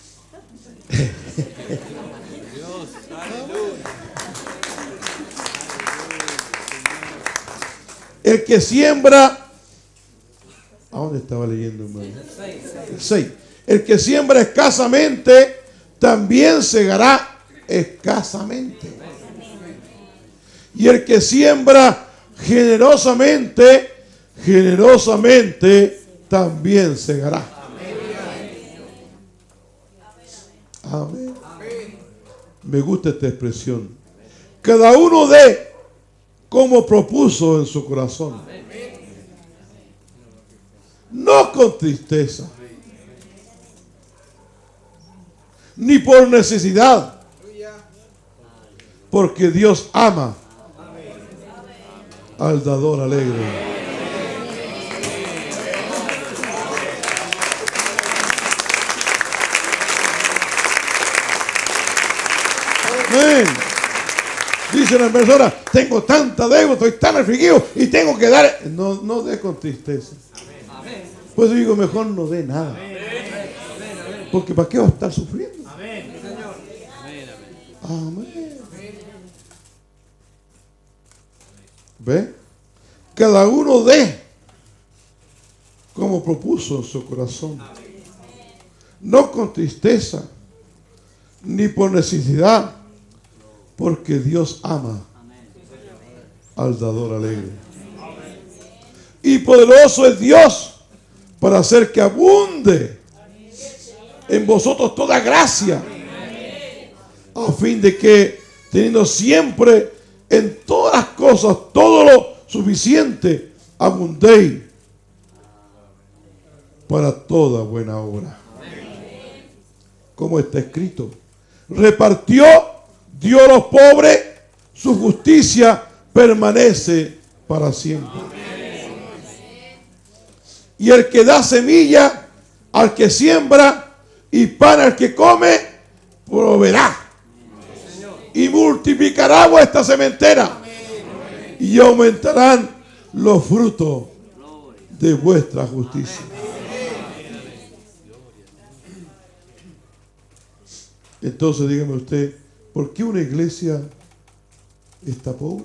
el que siembra, ¿a dónde estaba leyendo, hermano? El seis. El que siembra escasamente también segará escasamente. Y el que siembra generosamente, generosamente también segará. Amén. Me gusta esta expresión. Cada uno dé como propuso en su corazón. No con tristeza, ni por necesidad, porque Dios ama al dador alegre. Amén. Dice la persona, tengo tanta deuda, estoy tan afligido y tengo que dar. No, no dé con tristeza. Pues digo, mejor no dé nada. Porque ¿para qué va a estar sufriendo? Amén. ¿Ve? Cada uno dé como propuso en su corazón. No con tristeza, ni por necesidad, porque Dios ama al dador alegre. Y poderoso es Dios para hacer que abunde en vosotros toda gracia, a fin de que, teniendo siempre en todas las cosas todo lo suficiente, abundéis para toda buena obra. Como está escrito: repartió, dio a los pobres, su justicia permanece para siempre. Y el que da semilla al que siembra y pan al que come, proveerá y multiplicará vuestra sementera y aumentarán los frutos de vuestra justicia. Entonces dígame usted, ¿por qué una iglesia está pobre?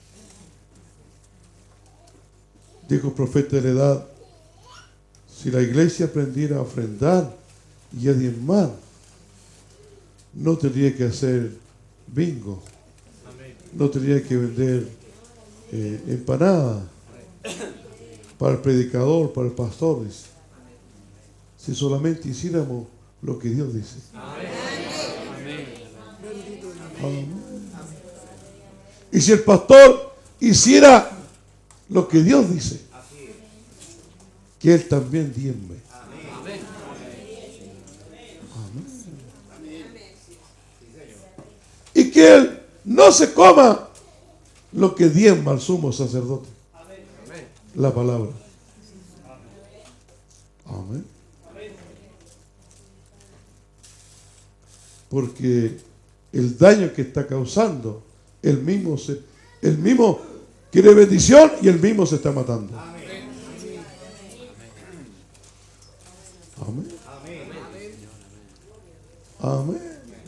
Dijo el profeta de la edad: si la iglesia aprendiera a ofrendar y a diezmar, no tendría que hacer bingo, no tendría que vender eh, empanadas para el predicador, para el pastor, dice. Si solamente hiciéramos lo que Dios dice. Amén. Y si el pastor hiciera lo que Dios dice, que él también diezme. Amén. Y que él no se coma lo que diezma al sumo sacerdote. La palabra. Amén. Porque el daño que está causando, él mismo se, él mismo quiere bendición y él mismo se está matando. Amén. Amén.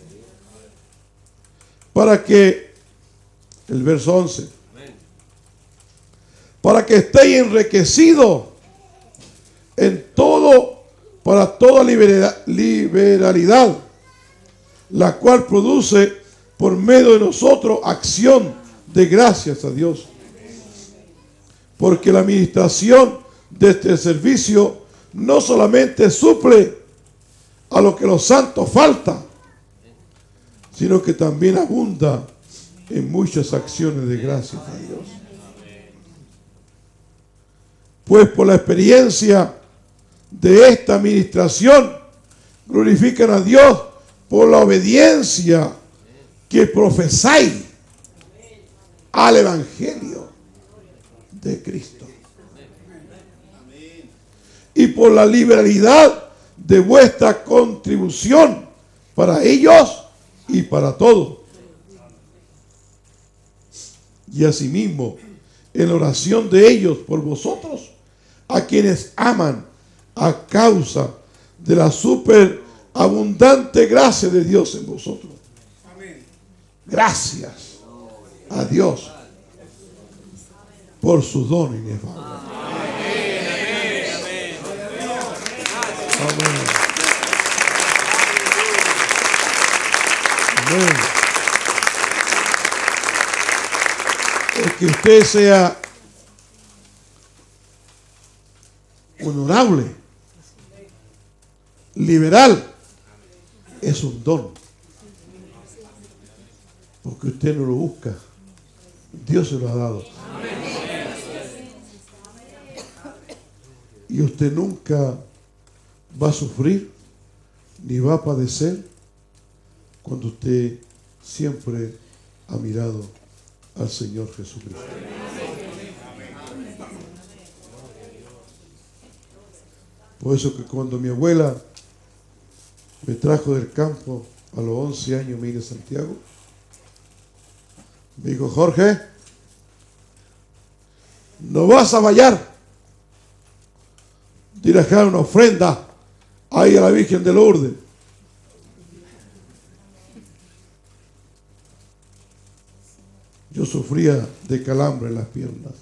Para que, el verso once, para que estéis enriquecidos en todo, para toda liberalidad, la cual produce por medio de nosotros acción de gracias a Dios. Porque la administración de este servicio no solamente suple a lo que los santos falta, sino que también abunda en muchas acciones de gracias a Dios. Pues por la experiencia de esta administración glorifican a Dios por la obediencia que profesáis al Evangelio de Cristo. Y por la liberalidad de vuestra contribución para ellos y para todos. Y asimismo, en la oración de ellos por vosotros, a quienes aman a causa de la superabundante gracia de Dios en vosotros. Gracias a Dios por su don inefable. Amén. Amén. El que usted sea honorable, liberal, es un don. Porque usted no lo busca, Dios se lo ha dado. Y usted nunca va a sufrir ni va a padecer cuando usted siempre ha mirado al Señor Jesucristo. Por eso que cuando mi abuela me trajo del campo a los once años, me vine a Santiago, me dijo: Jorge, no vas a fallar de ir a dejar una ofrenda ahí a la Virgen de Lourdes. Yo sufría de calambre en las piernas.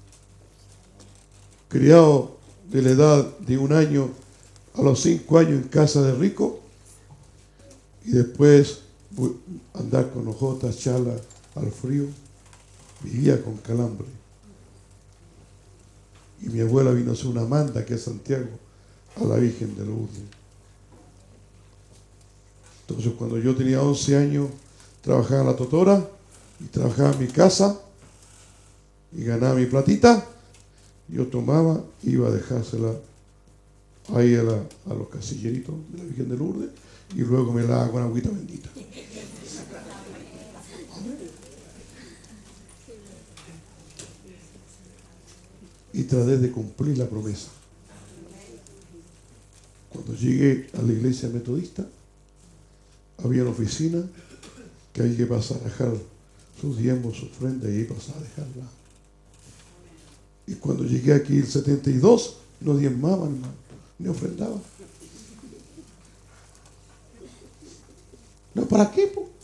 Criado de la edad de un año a los cinco años en casa de rico, y después andar con hojotas, chala al frío, vivía con calambre. Y mi abuela vino a hacer una manda aquí a Santiago a la Virgen de Lourdes. Entonces, cuando yo tenía once años, trabajaba en la totora y trabajaba en mi casa y ganaba mi platita. Yo tomaba, iba a dejársela ahí a, la, a los casilleritos de la Virgen de Lourdes y luego me la daba con agüita bendita. Y traté de cumplir la promesa. Cuando llegué a la iglesia metodista, había una oficina que había que pasar a dejar sus diezmos, sus ofrendas, y ahí pasaba a dejarla. Y cuando llegué aquí el setenta y dos, no diezmaban, hermano, ni ofrendaban. No, ¿para qué, po?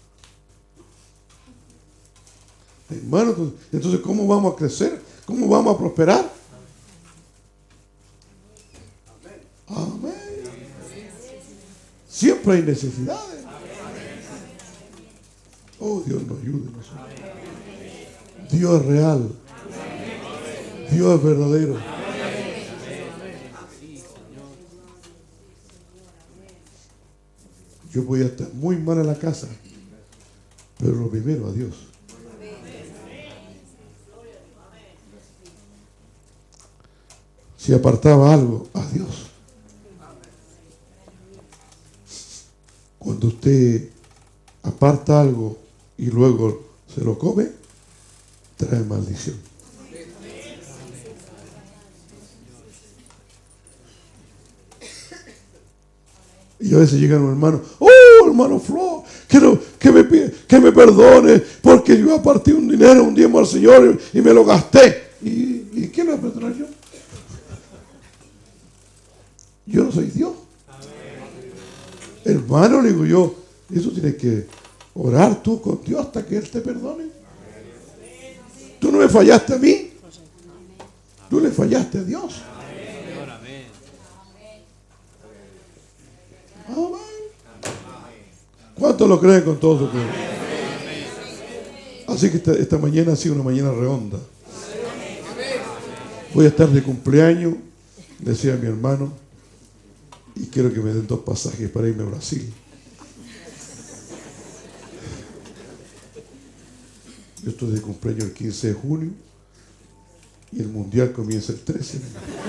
Hermano, entonces, ¿cómo vamos a crecer? ¿Cómo vamos a prosperar? Amén. Siempre hay necesidades. Oh, Dios nos ayude. Dios es real. Dios es verdadero. Yo voy a estar muy mal en la casa, pero lo primero a Dios. Si apartaba algo, a Dios. Cuando usted aparta algo y luego se lo come, trae maldición. Y a veces llegan un hermano, oh, hermano Flo, quiero que me, que me perdone porque yo aparté un dinero, un diezmo al Señor y me lo gasté. ¿Y, y quién me va a perdonar yo? Yo no soy Dios. Hermano, le digo yo, eso tienes que orar tú con Dios hasta que Él te perdone. Tú no me fallaste a mí, tú le fallaste a Dios. Amén. ¿Cuántos lo creen con todo su corazón? Así que esta, esta mañana ha sido una mañana redonda. Voy a estar de cumpleaños, decía mi hermano, y quiero que me den dos pasajes para irme a Brasil. Yo estoy de cumpleaños el quince de junio y el mundial comienza el trece.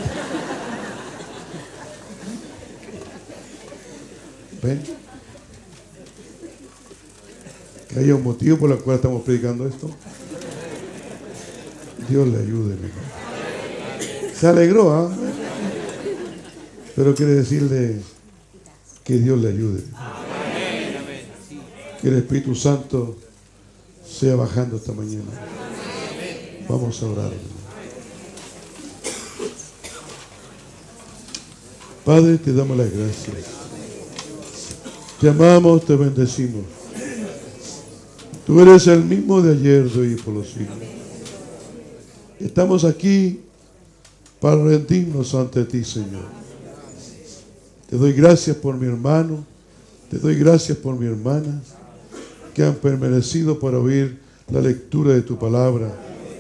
¿Ven? Que haya un motivo por el cual estamos predicando esto. Dios le ayude, mi hermano. Se alegró, ¿ah? ¿eh? Pero quiere decirle que Dios le ayude. Que el Espíritu Santo sea bajando esta mañana. Vamos a orar. Padre, te damos las gracias. Te amamos, te bendecimos. Tú eres el mismo de ayer, de hoy y por los siglos. Estamos aquí para rendirnos ante ti, Señor. Te doy gracias por mi hermano, te doy gracias por mi hermana, que han permanecido para oír la lectura de tu palabra.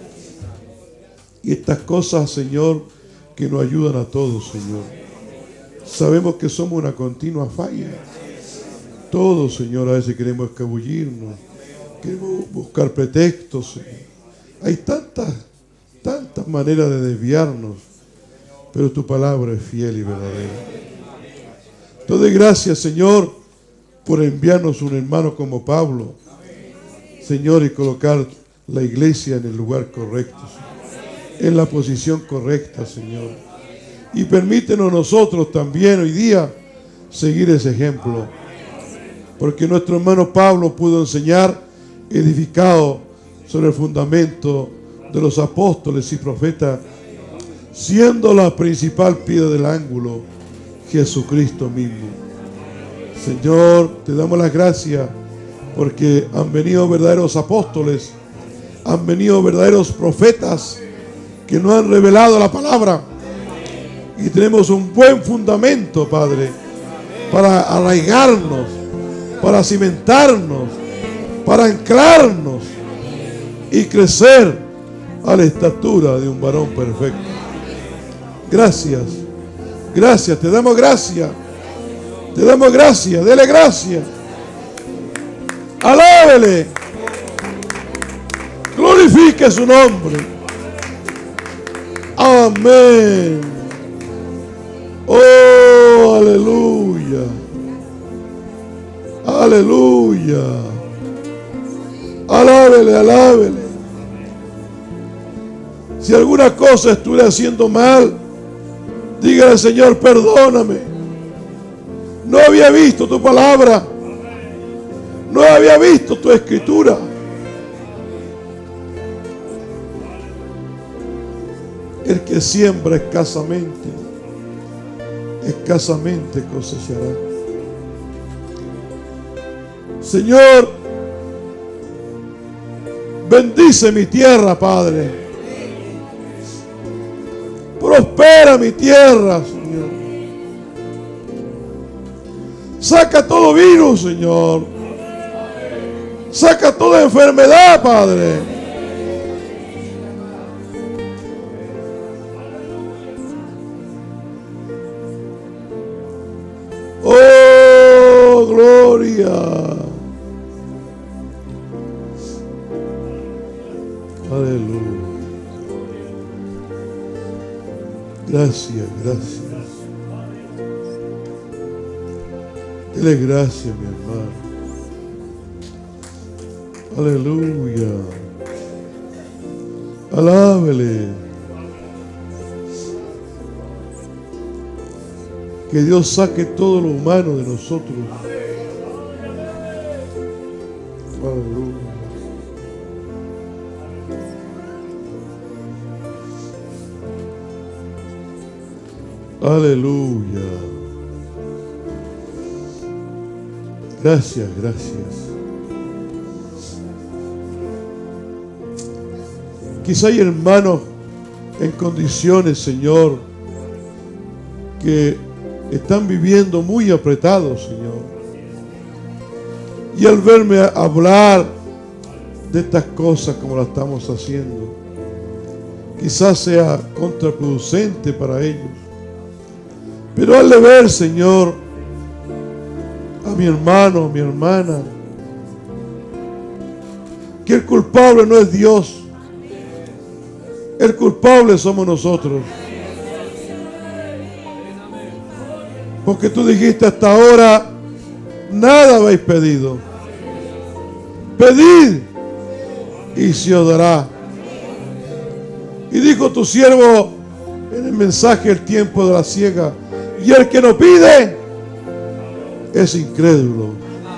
Y estas cosas, Señor, que nos ayudan a todos, Señor. Sabemos que somos una continua falla. Todos, Señor, a veces queremos escabullirnos, queremos buscar pretextos, Señor. Hay tantas, tantas maneras de desviarnos, pero tu palabra es fiel y verdadera. Te doy gracias, Señor, por enviarnos un hermano como Pablo, Señor, y colocar la iglesia en el lugar correcto, Señor, en la posición correcta, Señor. Y permítenos nosotros también hoy día seguir ese ejemplo, porque nuestro hermano Pablo pudo enseñar edificado sobre el fundamento de los apóstoles y profetas, siendo la principal piedra del ángulo Jesucristo mismo. Señor, te damos las gracias porque han venido verdaderos apóstoles, han venido verdaderos profetas que nos han revelado la palabra y tenemos un buen fundamento, Padre, para arraigarnos, para cimentarnos, para anclarnos y crecer a la estatura de un varón perfecto. Gracias. Gracias, te damos gracias. Te damos gracias, dele gracias. Alábele. Glorifique su nombre. Amén. Oh, aleluya. Aleluya. Alábele, alábele. Si alguna cosa estuviera haciendo mal, dígale: Señor, perdóname. No había visto tu palabra. No había visto tu escritura. El que siembra escasamente, escasamente cosechará. Señor, bendice mi tierra, Padre. Prospera mi tierra, Señor. Saca todo virus, Señor. Saca toda enfermedad, Padre. Oh, gloria. Aleluya. Gracias, gracias. Dele gracias, mi hermano. Aleluya. Alábele. Que Dios saque todo lo humano de nosotros. Aleluya. Aleluya. Gracias, gracias. Quizá hay hermanos en condiciones, Señor, que están viviendo muy apretados, Señor. Y al verme hablar de estas cosas como las estamos haciendo, quizás sea contraproducente para ellos. Pero al de ver, Señor, a mi hermano, a mi hermana, que el culpable no es Dios, el culpable somos nosotros. Porque tú dijiste: hasta ahora nada habéis pedido. Pedid y se os dará. Y dijo tu siervo en el mensaje: el tiempo de la siega. Y el que no pide es incrédulo.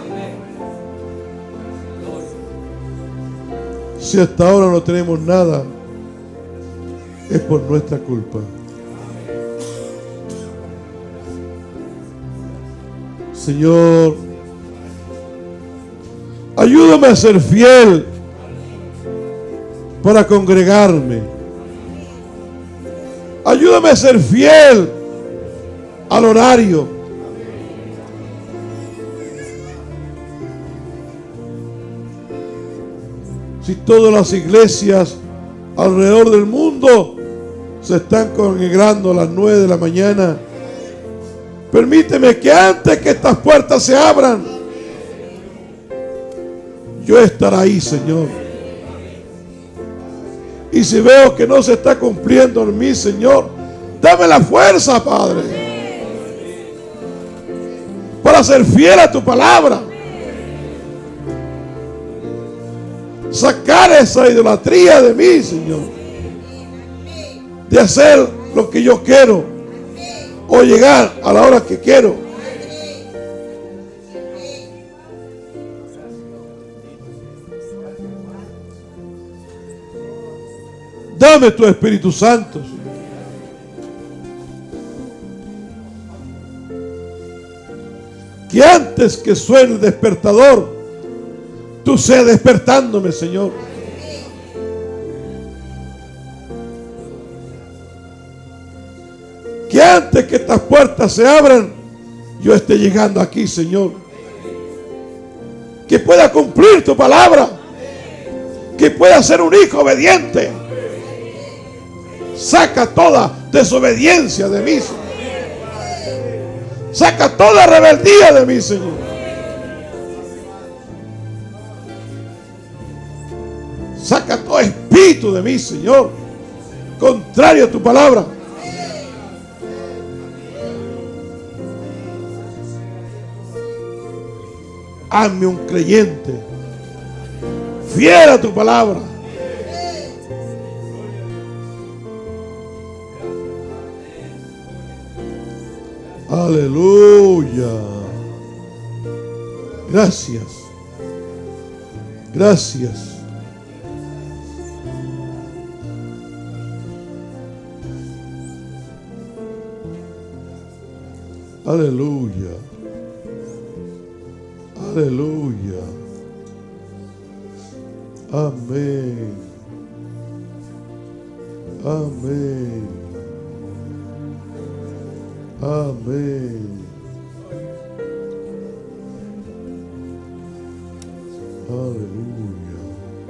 Si hasta ahora no tenemos nada, es por nuestra culpa. Señor, ayúdame a ser fiel para congregarme. Ayúdame a ser fiel al horario. Si todas las iglesias alrededor del mundo se están congregando a las nueve de la mañana, permíteme que antes que estas puertas se abran, yo estaré ahí, Señor. Y si veo que no se está cumpliendo en mí, Señor, dame la fuerza, Padre, para ser fiel a tu palabra. Sacar esa idolatría de mí, Señor, de hacer lo que yo quiero o llegar a la hora que quiero. Dame tu Espíritu Santo, Señor. Que antes que suene el despertador, tú seas despertándome, Señor. Que antes que estas puertas se abran, yo esté llegando aquí, Señor. Que pueda cumplir tu palabra. Que pueda ser un hijo obediente. Saca toda desobediencia de mí, Señor. Saca toda rebeldía de mí, Señor. Saca todo espíritu de mí, Señor, contrario a tu palabra. Hazme un creyente fiel a tu palabra. Aleluya. Gracias. Gracias. Aleluya. Aleluya. Amén. Amén. Amén. Aleluya.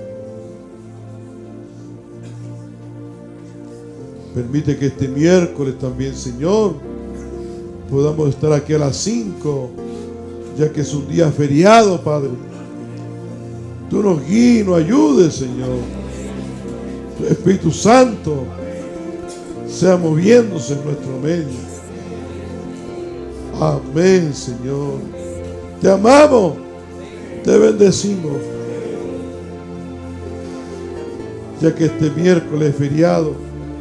Permite que este miércoles también, Señor, podamos estar aquí a las cinco, ya que es un día feriado, Padre. Tú nos guíes, nos ayudes, Señor. Tu Espíritu Santo sea moviéndose en nuestro medio. Amén, Señor. Te amamos, te bendecimos, ya que este miércoles es feriado.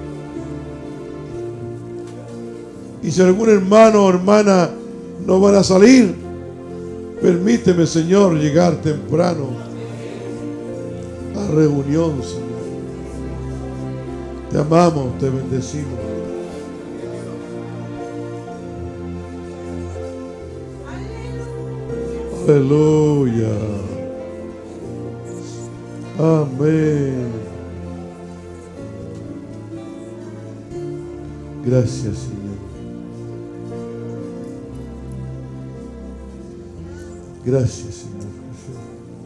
Y si algún hermano o hermana no van a salir, permíteme, Señor, llegar temprano a la reunión, Señor. Te amamos, te bendecimos. Aleluya. Amén. Gracias, Señor. Gracias, Señor Jesús.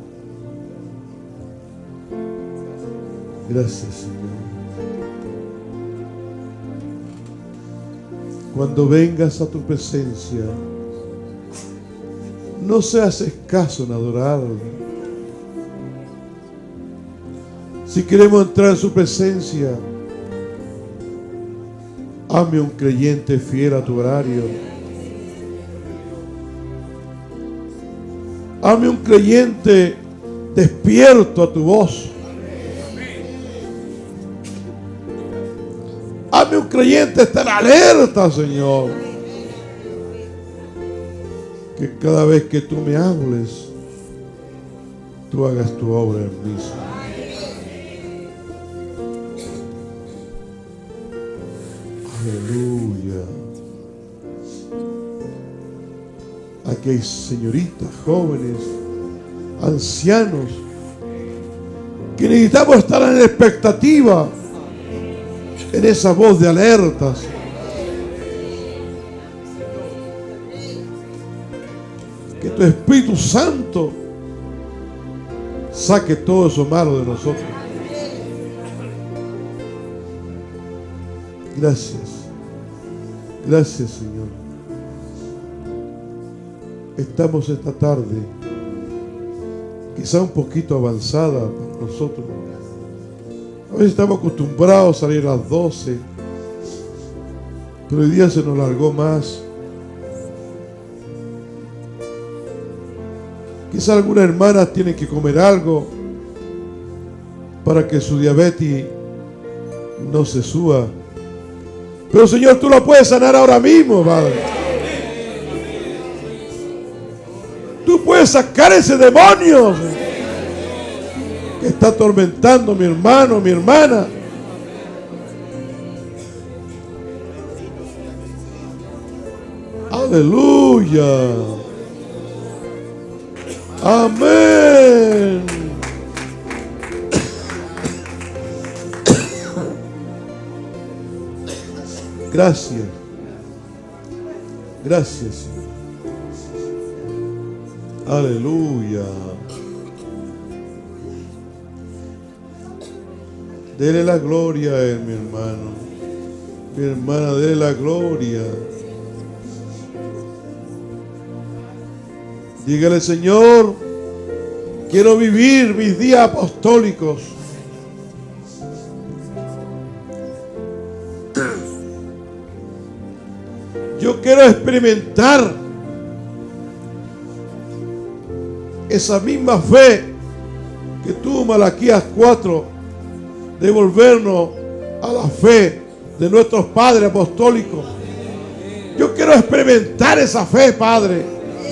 Gracias, Señor. Cuando vengas a tu presencia, no seas escaso en adorarlo. Si queremos entrar en su presencia, hazme un creyente fiel a tu horario. Hazme un creyente despierto a tu voz. Hazme un creyente estar alerta, Señor. Que cada vez que tú me hables, tú hagas tu obra en mí, Señor. Aleluya. Aquí hay señoritas, jóvenes, ancianos, que necesitamos estar en expectativa, en esa voz de alertas. Que tu Espíritu Santo saque todo eso malo de nosotros. Gracias. Gracias, Señor. Estamos esta tarde quizá un poquito avanzada para nosotros. A veces estamos acostumbrados a salir a las doce, pero hoy día se nos largó más. Quizá algunas hermanas tienen que comer algo para que su diabetes no se suba. Pero, Señor, tú lo puedes sanar ahora mismo, Padre. Tú puedes sacar ese demonio que está atormentando a mi hermano, a mi hermana. Aleluya. Amén. Gracias. Gracias, Señor. Aleluya. Dele la gloria a él, mi hermano. Mi hermana, dele la gloria. Dígale: Señor, quiero vivir mis días apostólicos. Yo quiero experimentar esa misma fe que tuvo Malaquías cuatro, devolvernos a la fe de nuestros padres apostólicos. Yo quiero experimentar esa fe, Padre.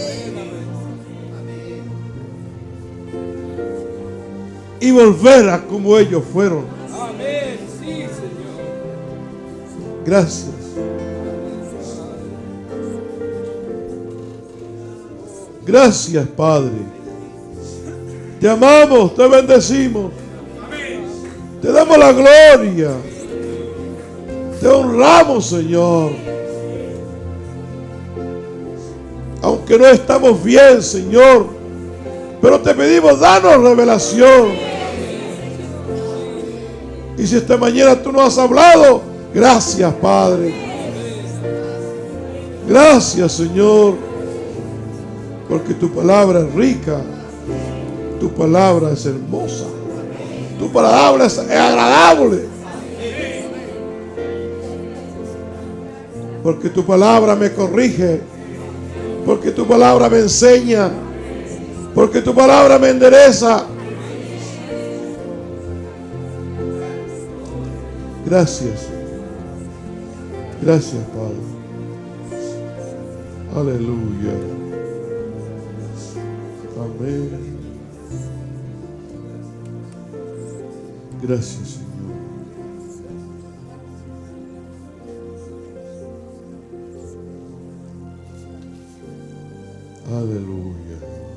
Y volver a como ellos fueron. Amén. Sí, Señor. Gracias. Gracias, Padre. Te amamos, te bendecimos. Te damos la gloria. Te honramos, Señor. Aunque no estamos bien, Señor, pero te pedimos, danos revelación. Y si esta mañana tú nos has hablado, gracias, Padre. Gracias, Señor, porque tu palabra es rica, tu palabra es hermosa, tu palabra es agradable, porque tu palabra me corrige, porque tu palabra me enseña, porque tu palabra me endereza. Gracias. Gracias, Padre. Aleluya. Amén. Gracias, Señor. Aleluya.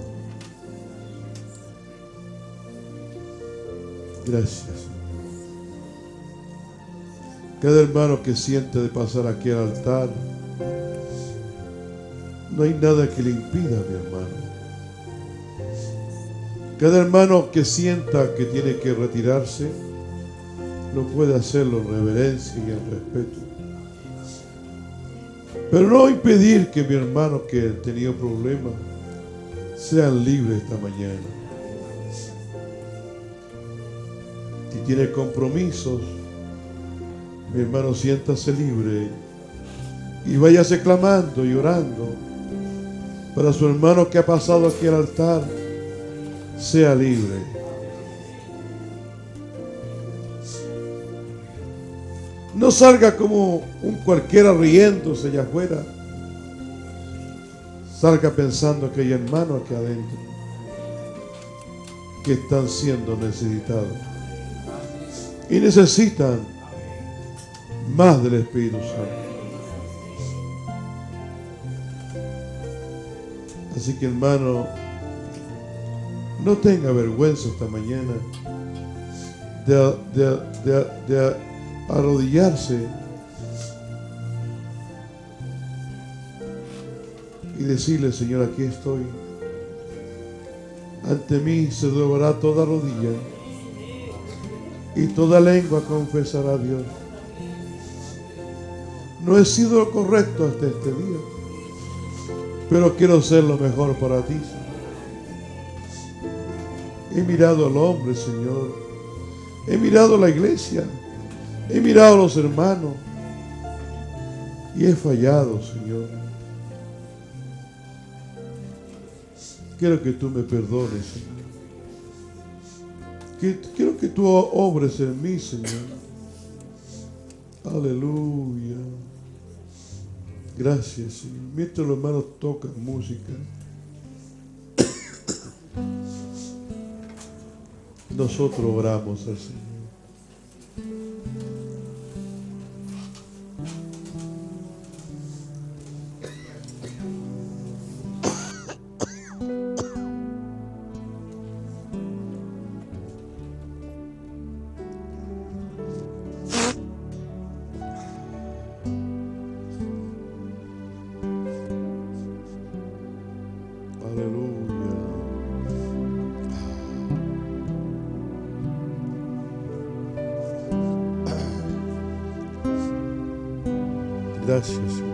Gracias, Señor. Cada hermano que siente de pasar aquí al altar, no hay nada que le impida, mi hermano. Cada hermano que sienta que tiene que retirarse, no puede hacerlo en reverencia y en respeto. Pero no impedir que mi hermano que ha tenido problemas sean libres esta mañana. Si tiene compromisos, mi hermano, siéntase libre y váyase clamando y orando para su hermano que ha pasado aquí al altar, sea libre. No salga como un cualquiera riéndose allá afuera. Salga pensando que hay hermanos aquí adentro que están siendo necesitados y necesitan más del Espíritu Santo. Así que, hermano, no tenga vergüenza esta mañana de, de, de, de arrodillarse y decirle: Señor, aquí estoy. Ante mí se doblará toda rodilla y toda lengua confesará a Dios. No he sido lo correcto hasta este día, pero quiero ser lo mejor para ti. He mirado al hombre, Señor. He mirado a la iglesia. He mirado a los hermanos. Y he fallado, Señor. Quiero que tú me perdones, Señor. Que, quiero que tú obres en mí, Señor. Aleluya. Gracias, Señor. Mientras los hermanos tocan música, nosotros oramos al Señor. Gracias, Señor.